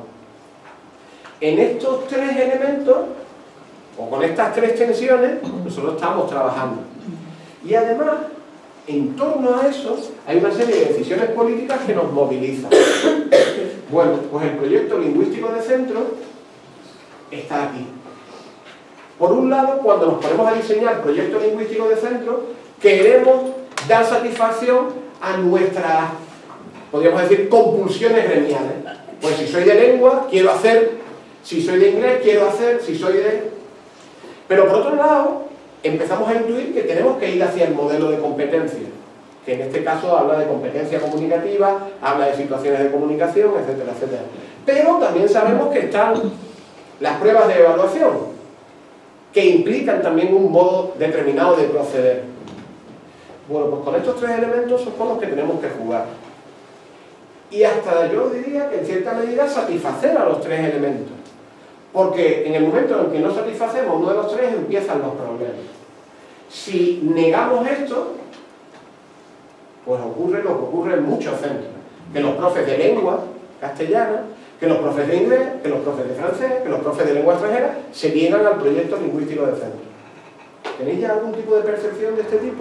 En estos tres elementos, o con estas tres tensiones, nosotros estamos trabajando. Y además, en torno a eso, hay una serie de decisiones políticas que nos movilizan. Bueno, pues el proyecto lingüístico de centro está aquí. Por un lado, cuando nos ponemos a diseñar proyectos lingüísticos de centro, queremos dar satisfacción a nuestras, podríamos decir, compulsiones gremiales. Pues si soy de lengua, quiero hacer; si soy de inglés, quiero hacer; si soy de... Pero por otro lado, empezamos a intuir que tenemos que ir hacia el modelo de competencia, que en este caso habla de competencia comunicativa, habla de situaciones de comunicación, etcétera, etcétera. Pero también sabemos que están las pruebas de evaluación, que implican también un modo determinado de proceder. Bueno, pues con estos tres elementos son con los que tenemos que jugar. Y hasta yo diría que en cierta medida satisfacer a los tres elementos. Porque en el momento en que no satisfacemos uno de los tres, empiezan los problemas. Si negamos esto, pues ocurre lo que ocurre en muchos centros. Que los profes de lengua castellana, que los profes de inglés, que los profes de francés, que los profes de lengua extranjera se niegan al proyecto lingüístico de centro. ¿Tenéis ya algún tipo de percepción de este tipo?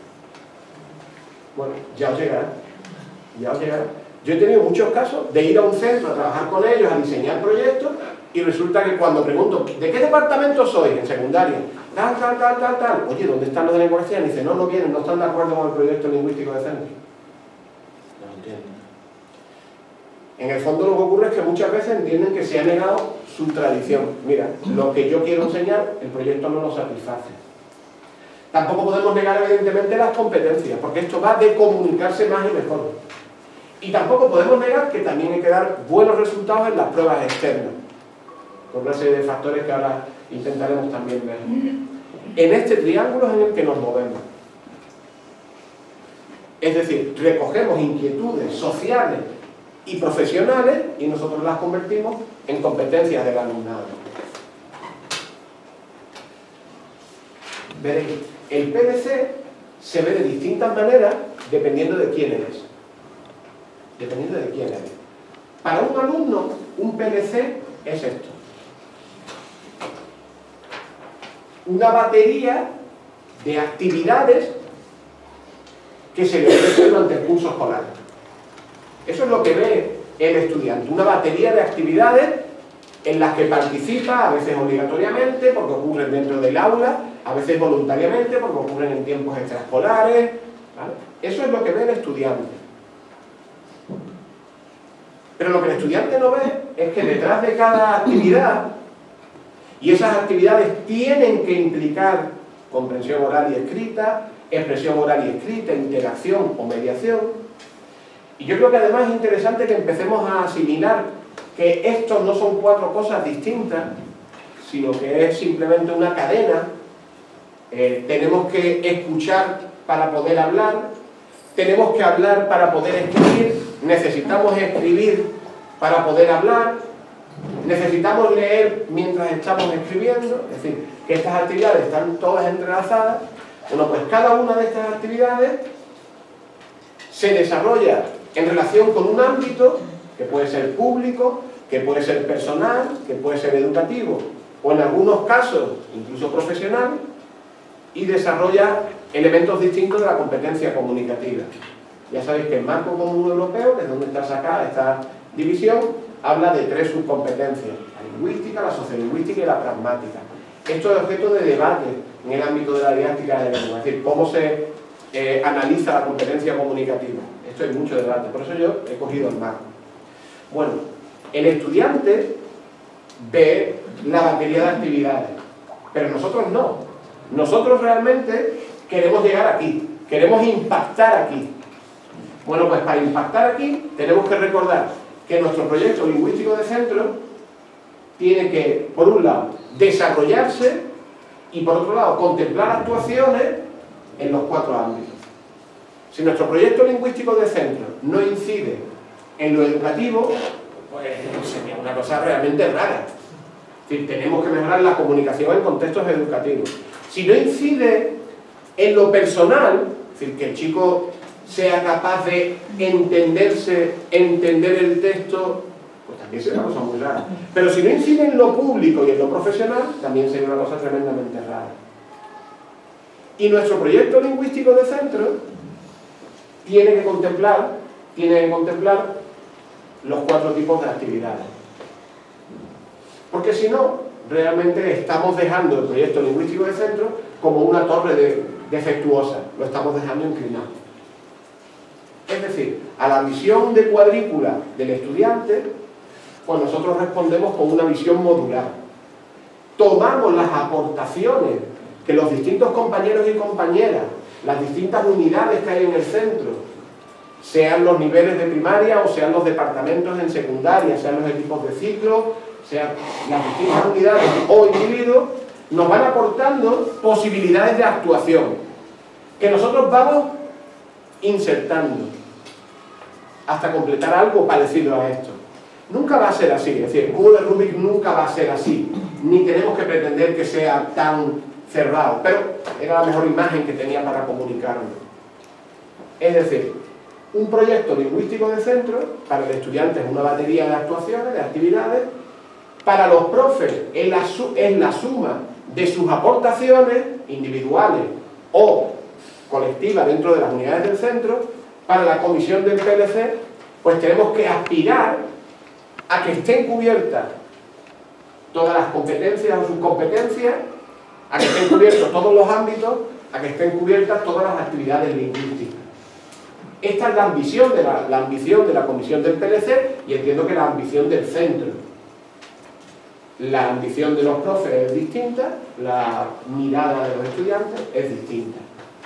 Bueno, ya os llegará. Ya os llegará. Yo he tenido muchos casos de ir a un centro a trabajar con ellos, a diseñar proyectos, y resulta que cuando pregunto: ¿de qué departamento soy? En secundaria. Tal, tal, tal, tal, tal. Oye, ¿dónde están los de lengua castellana? Y dice: no, no vienen, no están de acuerdo con el proyecto lingüístico de centro. No lo entiendo. En el fondo lo que ocurre es que muchas veces entienden que se ha negado su tradición. Mira, lo que yo quiero enseñar, el proyecto no lo satisface. Tampoco podemos negar evidentemente las competencias, porque esto va de comunicarse más y mejor. Y tampoco podemos negar que también hay que dar buenos resultados en las pruebas externas, por una serie de factores que ahora intentaremos también ver. En este triángulo es en el que nos movemos. Es decir, recogemos inquietudes sociales y profesionales y nosotros las convertimos en competencias del alumnado. Veréis, el PDC se ve de distintas maneras dependiendo de quién eres. Dependiendo de quién eres. Para un alumno, un PDC es esto: una batería de actividades que se le ofrecen durante el curso escolar. Eso es lo que ve el estudiante, una batería de actividades en las que participa, a veces obligatoriamente, porque ocurren dentro del aula, a veces voluntariamente, porque ocurren en tiempos extraescolares, ¿vale? Eso es lo que ve el estudiante. Pero lo que el estudiante no ve es que detrás de cada actividad, y esas actividades tienen que implicar comprensión oral y escrita, expresión oral y escrita, interacción o mediación. Y yo creo que además es interesante que empecemos a asimilar que estos no son cuatro cosas distintas, sino que es simplemente una cadena. Tenemos que escuchar para poder hablar, tenemos que hablar para poder escribir, necesitamos escribir para poder hablar, necesitamos leer mientras estamos escribiendo, es decir, que estas actividades están todas entrelazadas. Bueno, pues cada una de estas actividades se desarrolla en relación con un ámbito que puede ser público, que puede ser personal, que puede ser educativo, o en algunos casos incluso profesional, y desarrolla elementos distintos de la competencia comunicativa. Ya sabéis que el marco común europeo, que es donde está sacada esta división, habla de 3 subcompetencias: la lingüística, la sociolingüística y la pragmática. Esto es objeto de debate en el ámbito de la didáctica de lengua, es decir, cómo se analiza la competencia comunicativa. Esto hay mucho debate, por eso yo he cogido el marco. Bueno, el estudiante ve la batería de actividades, pero nosotros no. Nosotros realmente queremos llegar aquí, queremos impactar aquí. Bueno, pues para impactar aquí tenemos que recordar que nuestro proyecto lingüístico de centro tiene que, por un lado, desarrollarse y por otro lado, contemplar actuaciones en los 4 ámbitos. Si nuestro proyecto lingüístico de centro no incide en lo educativo, pues sería una cosa realmente rara. Es decir, tenemos que mejorar la comunicación en contextos educativos. Si no incide en lo personal, es decir, que el chico sea capaz de entender el texto, pues también sería una cosa muy rara. Pero si no incide en lo público y en lo profesional, también sería una cosa tremendamente rara. Y nuestro proyecto lingüístico de centro tiene que contemplar los 4 tipos de actividades. Porque si no, realmente estamos dejando el proyecto lingüístico de centro como una torre defectuosa, lo estamos dejando inclinado. Es decir, a la visión de cuadrícula del estudiante, pues nosotros respondemos con una visión modular. Tomamos las aportaciones que los distintos compañeros y compañeras, las distintas unidades que hay en el centro, sean los niveles de primaria o sean los departamentos en secundaria, sean los equipos de ciclo, sean las distintas unidades o individuos, nos van aportando posibilidades de actuación que nosotros vamos insertando hasta completar algo parecido a esto. Nunca va a ser así, es decir, el cubo de Rubik nunca va a ser así, ni tenemos que pretender que sea tan cerrado, pero era la mejor imagen que tenía para comunicarlo. Es decir, un proyecto lingüístico de centro, para el estudiante es una batería de actuaciones, de actividades, para los profes es la suma de sus aportaciones individuales o colectivas dentro de las unidades del centro. Para la comisión del PLC, pues tenemos que aspirar a que estén cubiertas todas las competencias o subcompetencias, a que estén cubiertos todos los ámbitos, a que estén cubiertas todas las actividades lingüísticas. Esta es la ambición de la comisión del PLC y entiendo que la ambición del centro. La ambición de los profes es distinta, la mirada de los estudiantes es distinta.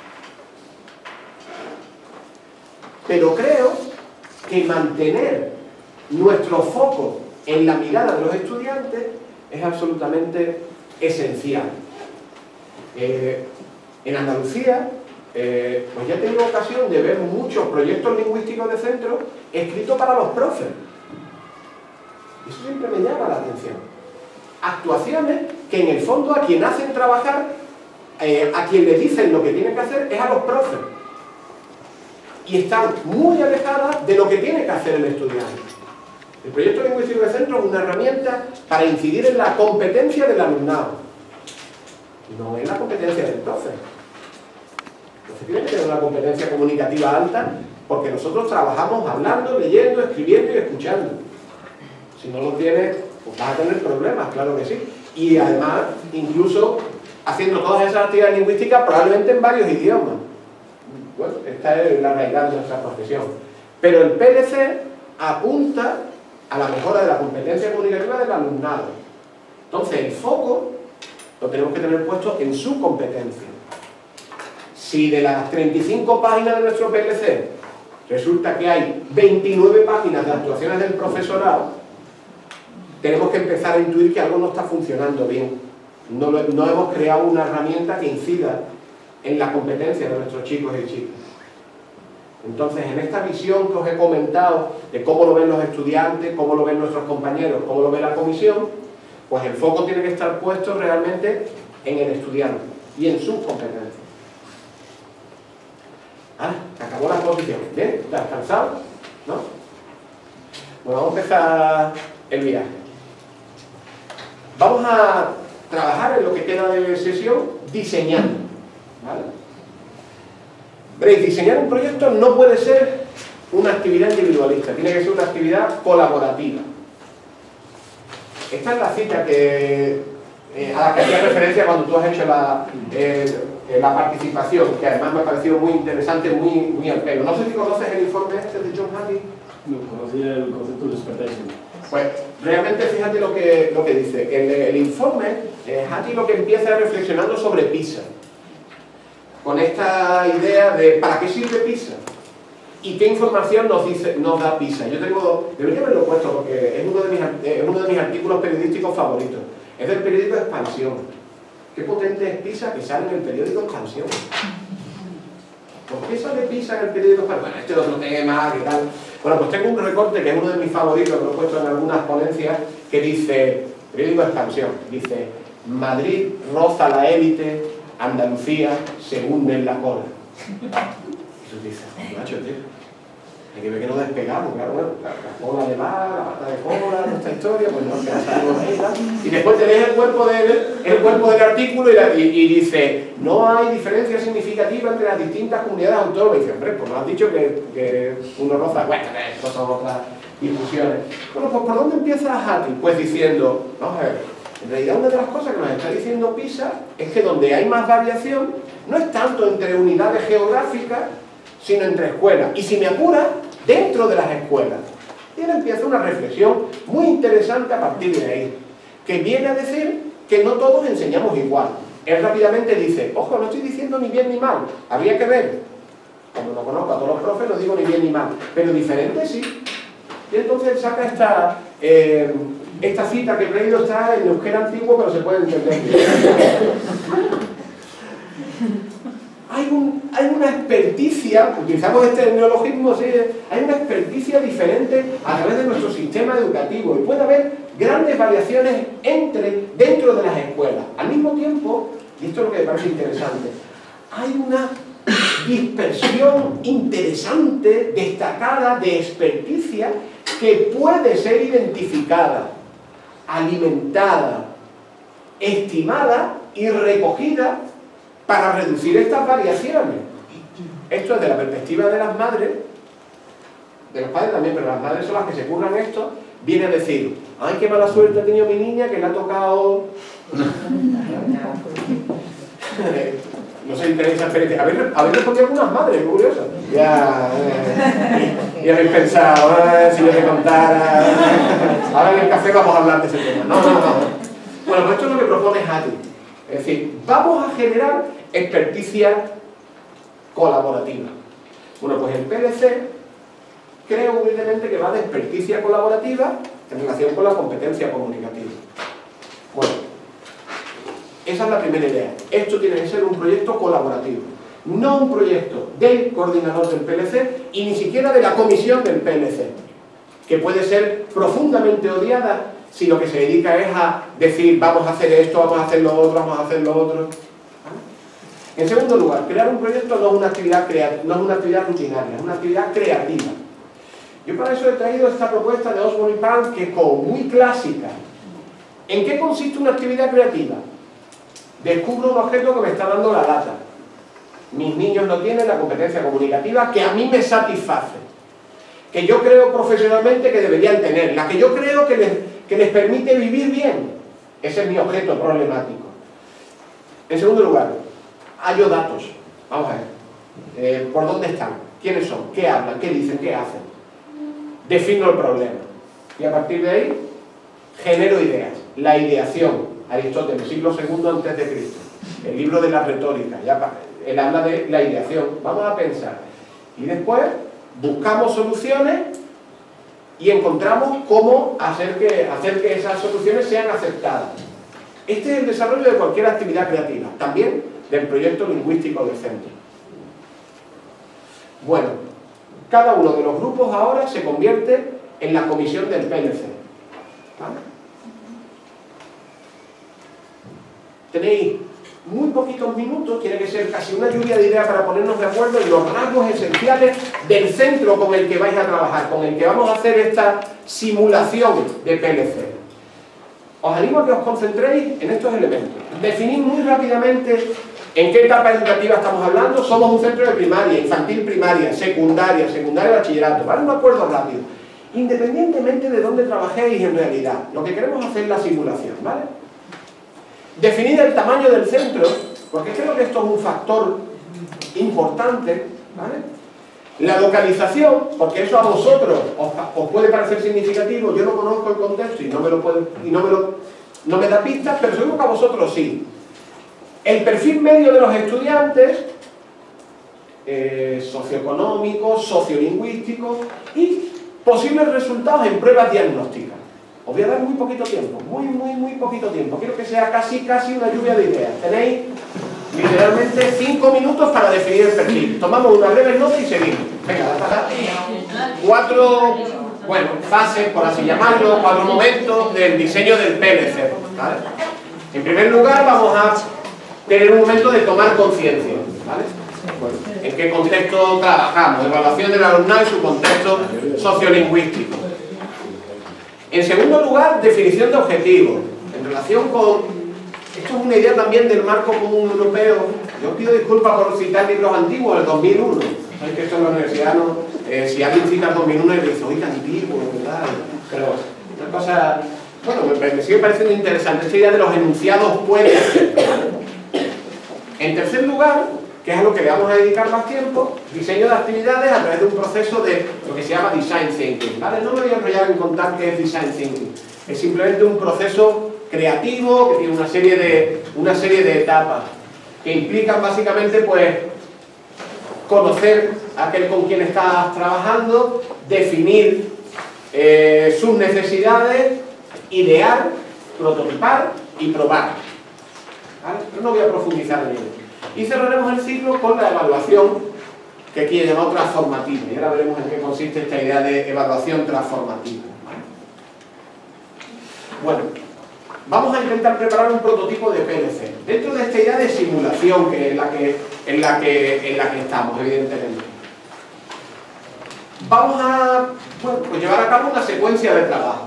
Pero creo que mantener nuestro foco en la mirada de los estudiantes es absolutamente esencial. En Andalucía, pues ya he tenido ocasión de ver muchos proyectos lingüísticos de centro escritos para los profes. Eso siempre me llama la atención. Actuaciones que en el fondo a quien hacen trabajar, a quien le dicen lo que tienen que hacer es a los profes. Y están muy alejadas de lo que tiene que hacer el estudiante. El proyecto lingüístico de centro es una herramienta para incidir en la competencia del alumnado, no en la competencia del profe. Entonces tiene que tener una competencia comunicativa alta, porque nosotros trabajamos hablando, leyendo, escribiendo y escuchando. Si no lo tienes, pues vas a tener problemas, claro que sí. Y además, incluso haciendo todas esas actividades lingüísticas, probablemente en varios idiomas. Bueno, esta es la realidad de nuestra profesión. Pero el PLC apunta a la mejora de la competencia comunicativa del alumnado. Entonces, el foco lo tenemos que tener puesto en su competencia. Si de las 35 páginas de nuestro PLC resulta que hay 29 páginas de actuaciones del profesorado, tenemos que empezar a intuir que algo no está funcionando bien. No hemos creado una herramienta que incida en la competencia de nuestros chicos y chicas. Entonces, en esta visión que os he comentado de cómo lo ven los estudiantes, cómo lo ven nuestros compañeros, cómo lo ve la comisión, pues el foco tiene que estar puesto realmente en el estudiante y en sus competencias. Ah, acabó la exposición. ¿Bien? ¿Estás cansado? ¿No? Bueno, vamos a empezar el viaje. Vamos a trabajar en lo que queda de sesión diseñando. ¿Vale? Veréis, diseñar un proyecto no puede ser una actividad individualista, tiene que ser una actividad colaborativa. Esta es la cita a la que hacía referencia cuando tú has hecho la participación, que además me ha parecido muy interesante, muy al pelo. No sé si conoces el informe este de John Hattie. No, conocía el concepto de expectation. Pues realmente fíjate lo que dice. El informe, Hattie lo que empieza es reflexionando sobre PISA. Con esta idea de ¿para qué sirve PISA? ¿Y qué información nos da PISA? Debería haberlo puesto porque es uno de mis artículos periodísticos favoritos. Es del periódico Expansión. Qué potente es PISA que sale en el periódico Expansión. ¿Por qué sale PISA en el periódico Expansión? Bueno, este es otro tema, ¿qué tal? Bueno, pues tengo un recorte que es uno de mis favoritos, que lo he puesto en algunas ponencias, que dice, periódico Expansión, dice: Madrid roza la élite, Andalucía se hunde en la cola. Y tú dices, macho, tío, hay que ver que no despegamos, claro, bueno, la cola de mar, la pata de cola, nuestra historia, pues no, que ya sabemos ahí, ¿no? Y después tenés el cuerpo del artículo y dice, no hay diferencia significativa entre las distintas comunidades autónomas. Y dice, hombre, pues nos has dicho que uno roza, bueno, estas son otras discusiones. Bueno, pues ¿por dónde empieza Hattie? Pues diciendo, vamos a ver, en realidad una de las cosas que nos está diciendo PISA es que donde hay más variación no es tanto entre unidades geográficas, sino entre escuelas. Y si me apura, dentro de las escuelas. Y él empieza una reflexión muy interesante a partir de ahí, que viene a decir que no todos enseñamos igual. Él rápidamente dice, ojo, no estoy diciendo ni bien ni mal, habría que ver. Cuando no conozco a todos los profes no digo ni bien ni mal, pero diferente sí. Y entonces él saca esta cita que he leído, está en euskera antiguo, pero se puede entender. Hay una experticia, utilizamos este neologismo, ¿sí? Hay una experticia diferente a través de nuestro sistema educativo y puede haber grandes variaciones dentro de las escuelas. Al mismo tiempo, y esto es lo que me parece interesante, hay una dispersión interesante, destacada, de experticia que puede ser identificada, alimentada, estimada y recogida para reducir estas variaciones. Esto es de la perspectiva de las madres, de los padres también, pero las madres son las que se curran esto. Viene a decir, ay, qué mala suerte ha tenido mi niña que le ha tocado... No sé si tenéis esa experiencia. Habéis respondido algunas madres, muy curioso. Ya habéis pensado, si yo te contara... Ahora en el café vamos a hablar de ese tema. No. Bueno, pues esto es lo que propone Hattie. Es decir, vamos a generar experticia colaborativa. Bueno, pues el PLC creo humildemente que va de experticia colaborativa en relación con la competencia comunicativa. Bueno, esa es la primera idea. Esto tiene que ser un proyecto colaborativo, no un proyecto del coordinador del PLC y ni siquiera de la comisión del PLC, que puede ser profundamente odiada si lo que se dedica es a decir vamos a hacer esto, vamos a hacer lo otro, vamos a hacer lo otro. ¿Vale? En segundo lugar, crear un proyecto no es una actividad rutinaria, es una actividad creativa. Yo para eso he traído esta propuesta de Osborne y Pan, que es como muy clásica. ¿En qué consiste una actividad creativa? Descubro un objeto que me está dando la lata. Mis niños no tienen la competencia comunicativa que a mí me satisface, que yo creo profesionalmente que deberían tener, la que yo creo que les permite vivir bien. Ese es mi objeto problemático. En segundo lugar, hallo datos. Vamos a ver. ¿Por dónde están? ¿Quiénes son? ¿Qué hablan? ¿Qué dicen? ¿Qué hacen? Defino el problema. Y a partir de ahí, genero ideas. La ideación. Aristóteles, siglo II antes de Cristo. El libro de la retórica. Él habla de la ideación. Vamos a pensar. Y después buscamos soluciones y encontramos cómo hacer que esas soluciones sean aceptadas. Este es el desarrollo de cualquier actividad creativa, también del proyecto lingüístico del centro. Bueno, cada uno de los grupos ahora se convierte en la comisión del PLC. ¿Vale? Tenéis muy poquitos minutos, tiene que ser casi una lluvia de ideas para ponernos de acuerdo en los rasgos esenciales del centro con el que vais a trabajar, con el que vamos a hacer esta simulación de PLC. Os animo a que os concentréis en estos elementos. Definid muy rápidamente en qué etapa educativa estamos hablando. Somos un centro de primaria, infantil primaria, secundaria bachillerato, ¿vale? Un acuerdo rápido. Independientemente de dónde trabajéis en realidad, lo que queremos hacer es la simulación, ¿vale? Definid el tamaño del centro, porque creo que esto es un factor importante, ¿vale? La localización, porque eso a vosotros os puede parecer significativo, yo no conozco el contexto y no me da pistas, pero seguro que a vosotros sí. El perfil medio de los estudiantes, socioeconómico, sociolingüístico y posibles resultados en pruebas diagnósticas. Os voy a dar muy poquito tiempo, muy poquito tiempo. Quiero que sea casi una lluvia de ideas. Tenéis literalmente 5 minutos para definir el perfil. Tomamos una breve nota y seguimos. Venga, 4 fases, por así llamarlo, 4 momentos del diseño del PLC, ¿vale? En primer lugar vamos a tener un momento de tomar conciencia, ¿vale? Bueno, ¿en qué contexto trabajamos? Evaluación del alumnado y su contexto sociolingüístico. En segundo lugar, definición de objetivos. En relación con... Esto es una idea también del marco común europeo. Yo pido disculpas por citar libros antiguos, del 2001. Sabéis que esto en la universidad no... si alguien cita el 2001 y dice, oiga, antiguo, ¿verdad? Pero una cosa... Bueno, me sigue pareciendo interesante esta idea de los enunciados pueden ser. En tercer lugar, que es a lo que le vamos a dedicar más tiempo, diseño de actividades a través de un proceso de lo que se llama Design Thinking, ¿vale? No me voy a enrollar en contar qué es Design Thinking. Es simplemente un proceso creativo que tiene una serie de etapas que implican básicamente, pues, conocer a aquel con quien estás trabajando, definir sus necesidades, idear, prototipar y probar, ¿vale? Pero no voy a profundizar en ello. Y cerraremos el ciclo con la evaluación, que aquí he llamado transformativa, y ahora veremos en qué consiste esta idea de evaluación transformativa. Bueno, vamos a intentar preparar un prototipo de PLC dentro de esta idea de simulación que en la que estamos, evidentemente. Vamos a pues llevar a cabo una secuencia de trabajo.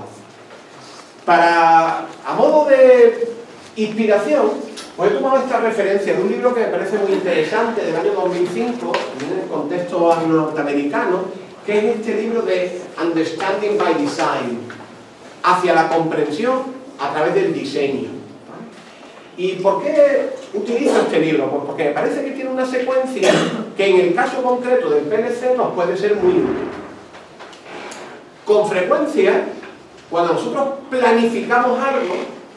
A modo de inspiración, pues he tomado esta referencia de un libro que me parece muy interesante, del año 2005, en el contexto anglo-norteamericano, que es este libro de Understanding by Design, hacia la comprensión a través del diseño. ¿Y por qué utilizo este libro? Pues porque me parece que tiene una secuencia que en el caso concreto del PLC nos puede ser muy útil. Con frecuencia, cuando nosotros planificamos algo,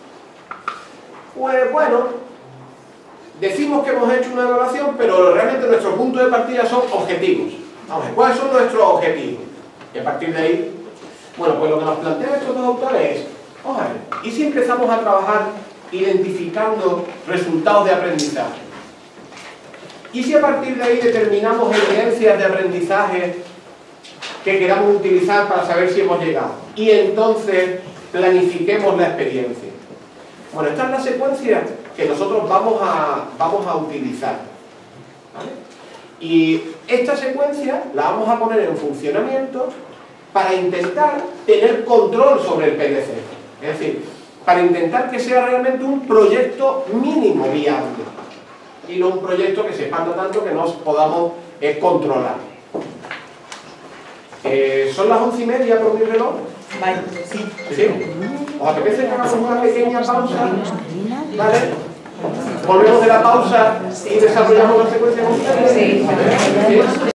pues bueno, decimos que hemos hecho una evaluación, pero realmente nuestros puntos de partida son objetivos. Vamos a ver, ¿cuáles son nuestros objetivos? Y a partir de ahí, bueno, pues lo que nos plantean estos dos autores es, vamos a ver, ¿y si empezamos a trabajar identificando resultados de aprendizaje? ¿Y si a partir de ahí determinamos evidencias de aprendizaje que queramos utilizar para saber si hemos llegado? Y entonces planifiquemos la experiencia. Bueno, esta es la secuencia que nosotros vamos a utilizar, ¿vale? Y esta secuencia la vamos a poner en funcionamiento para intentar tener control sobre el PLC. Es decir, para intentar que sea realmente un proyecto mínimo viable y no un proyecto que se expanda tanto que no podamos controlar. Son las 11:30 por mi reloj. Vale. ¿Sí? ¿Os apetece que hagamos una pequeña pausa? ¿Vale? Volvemos de la pausa y desarrollamos la secuencia con ustedes. Sí.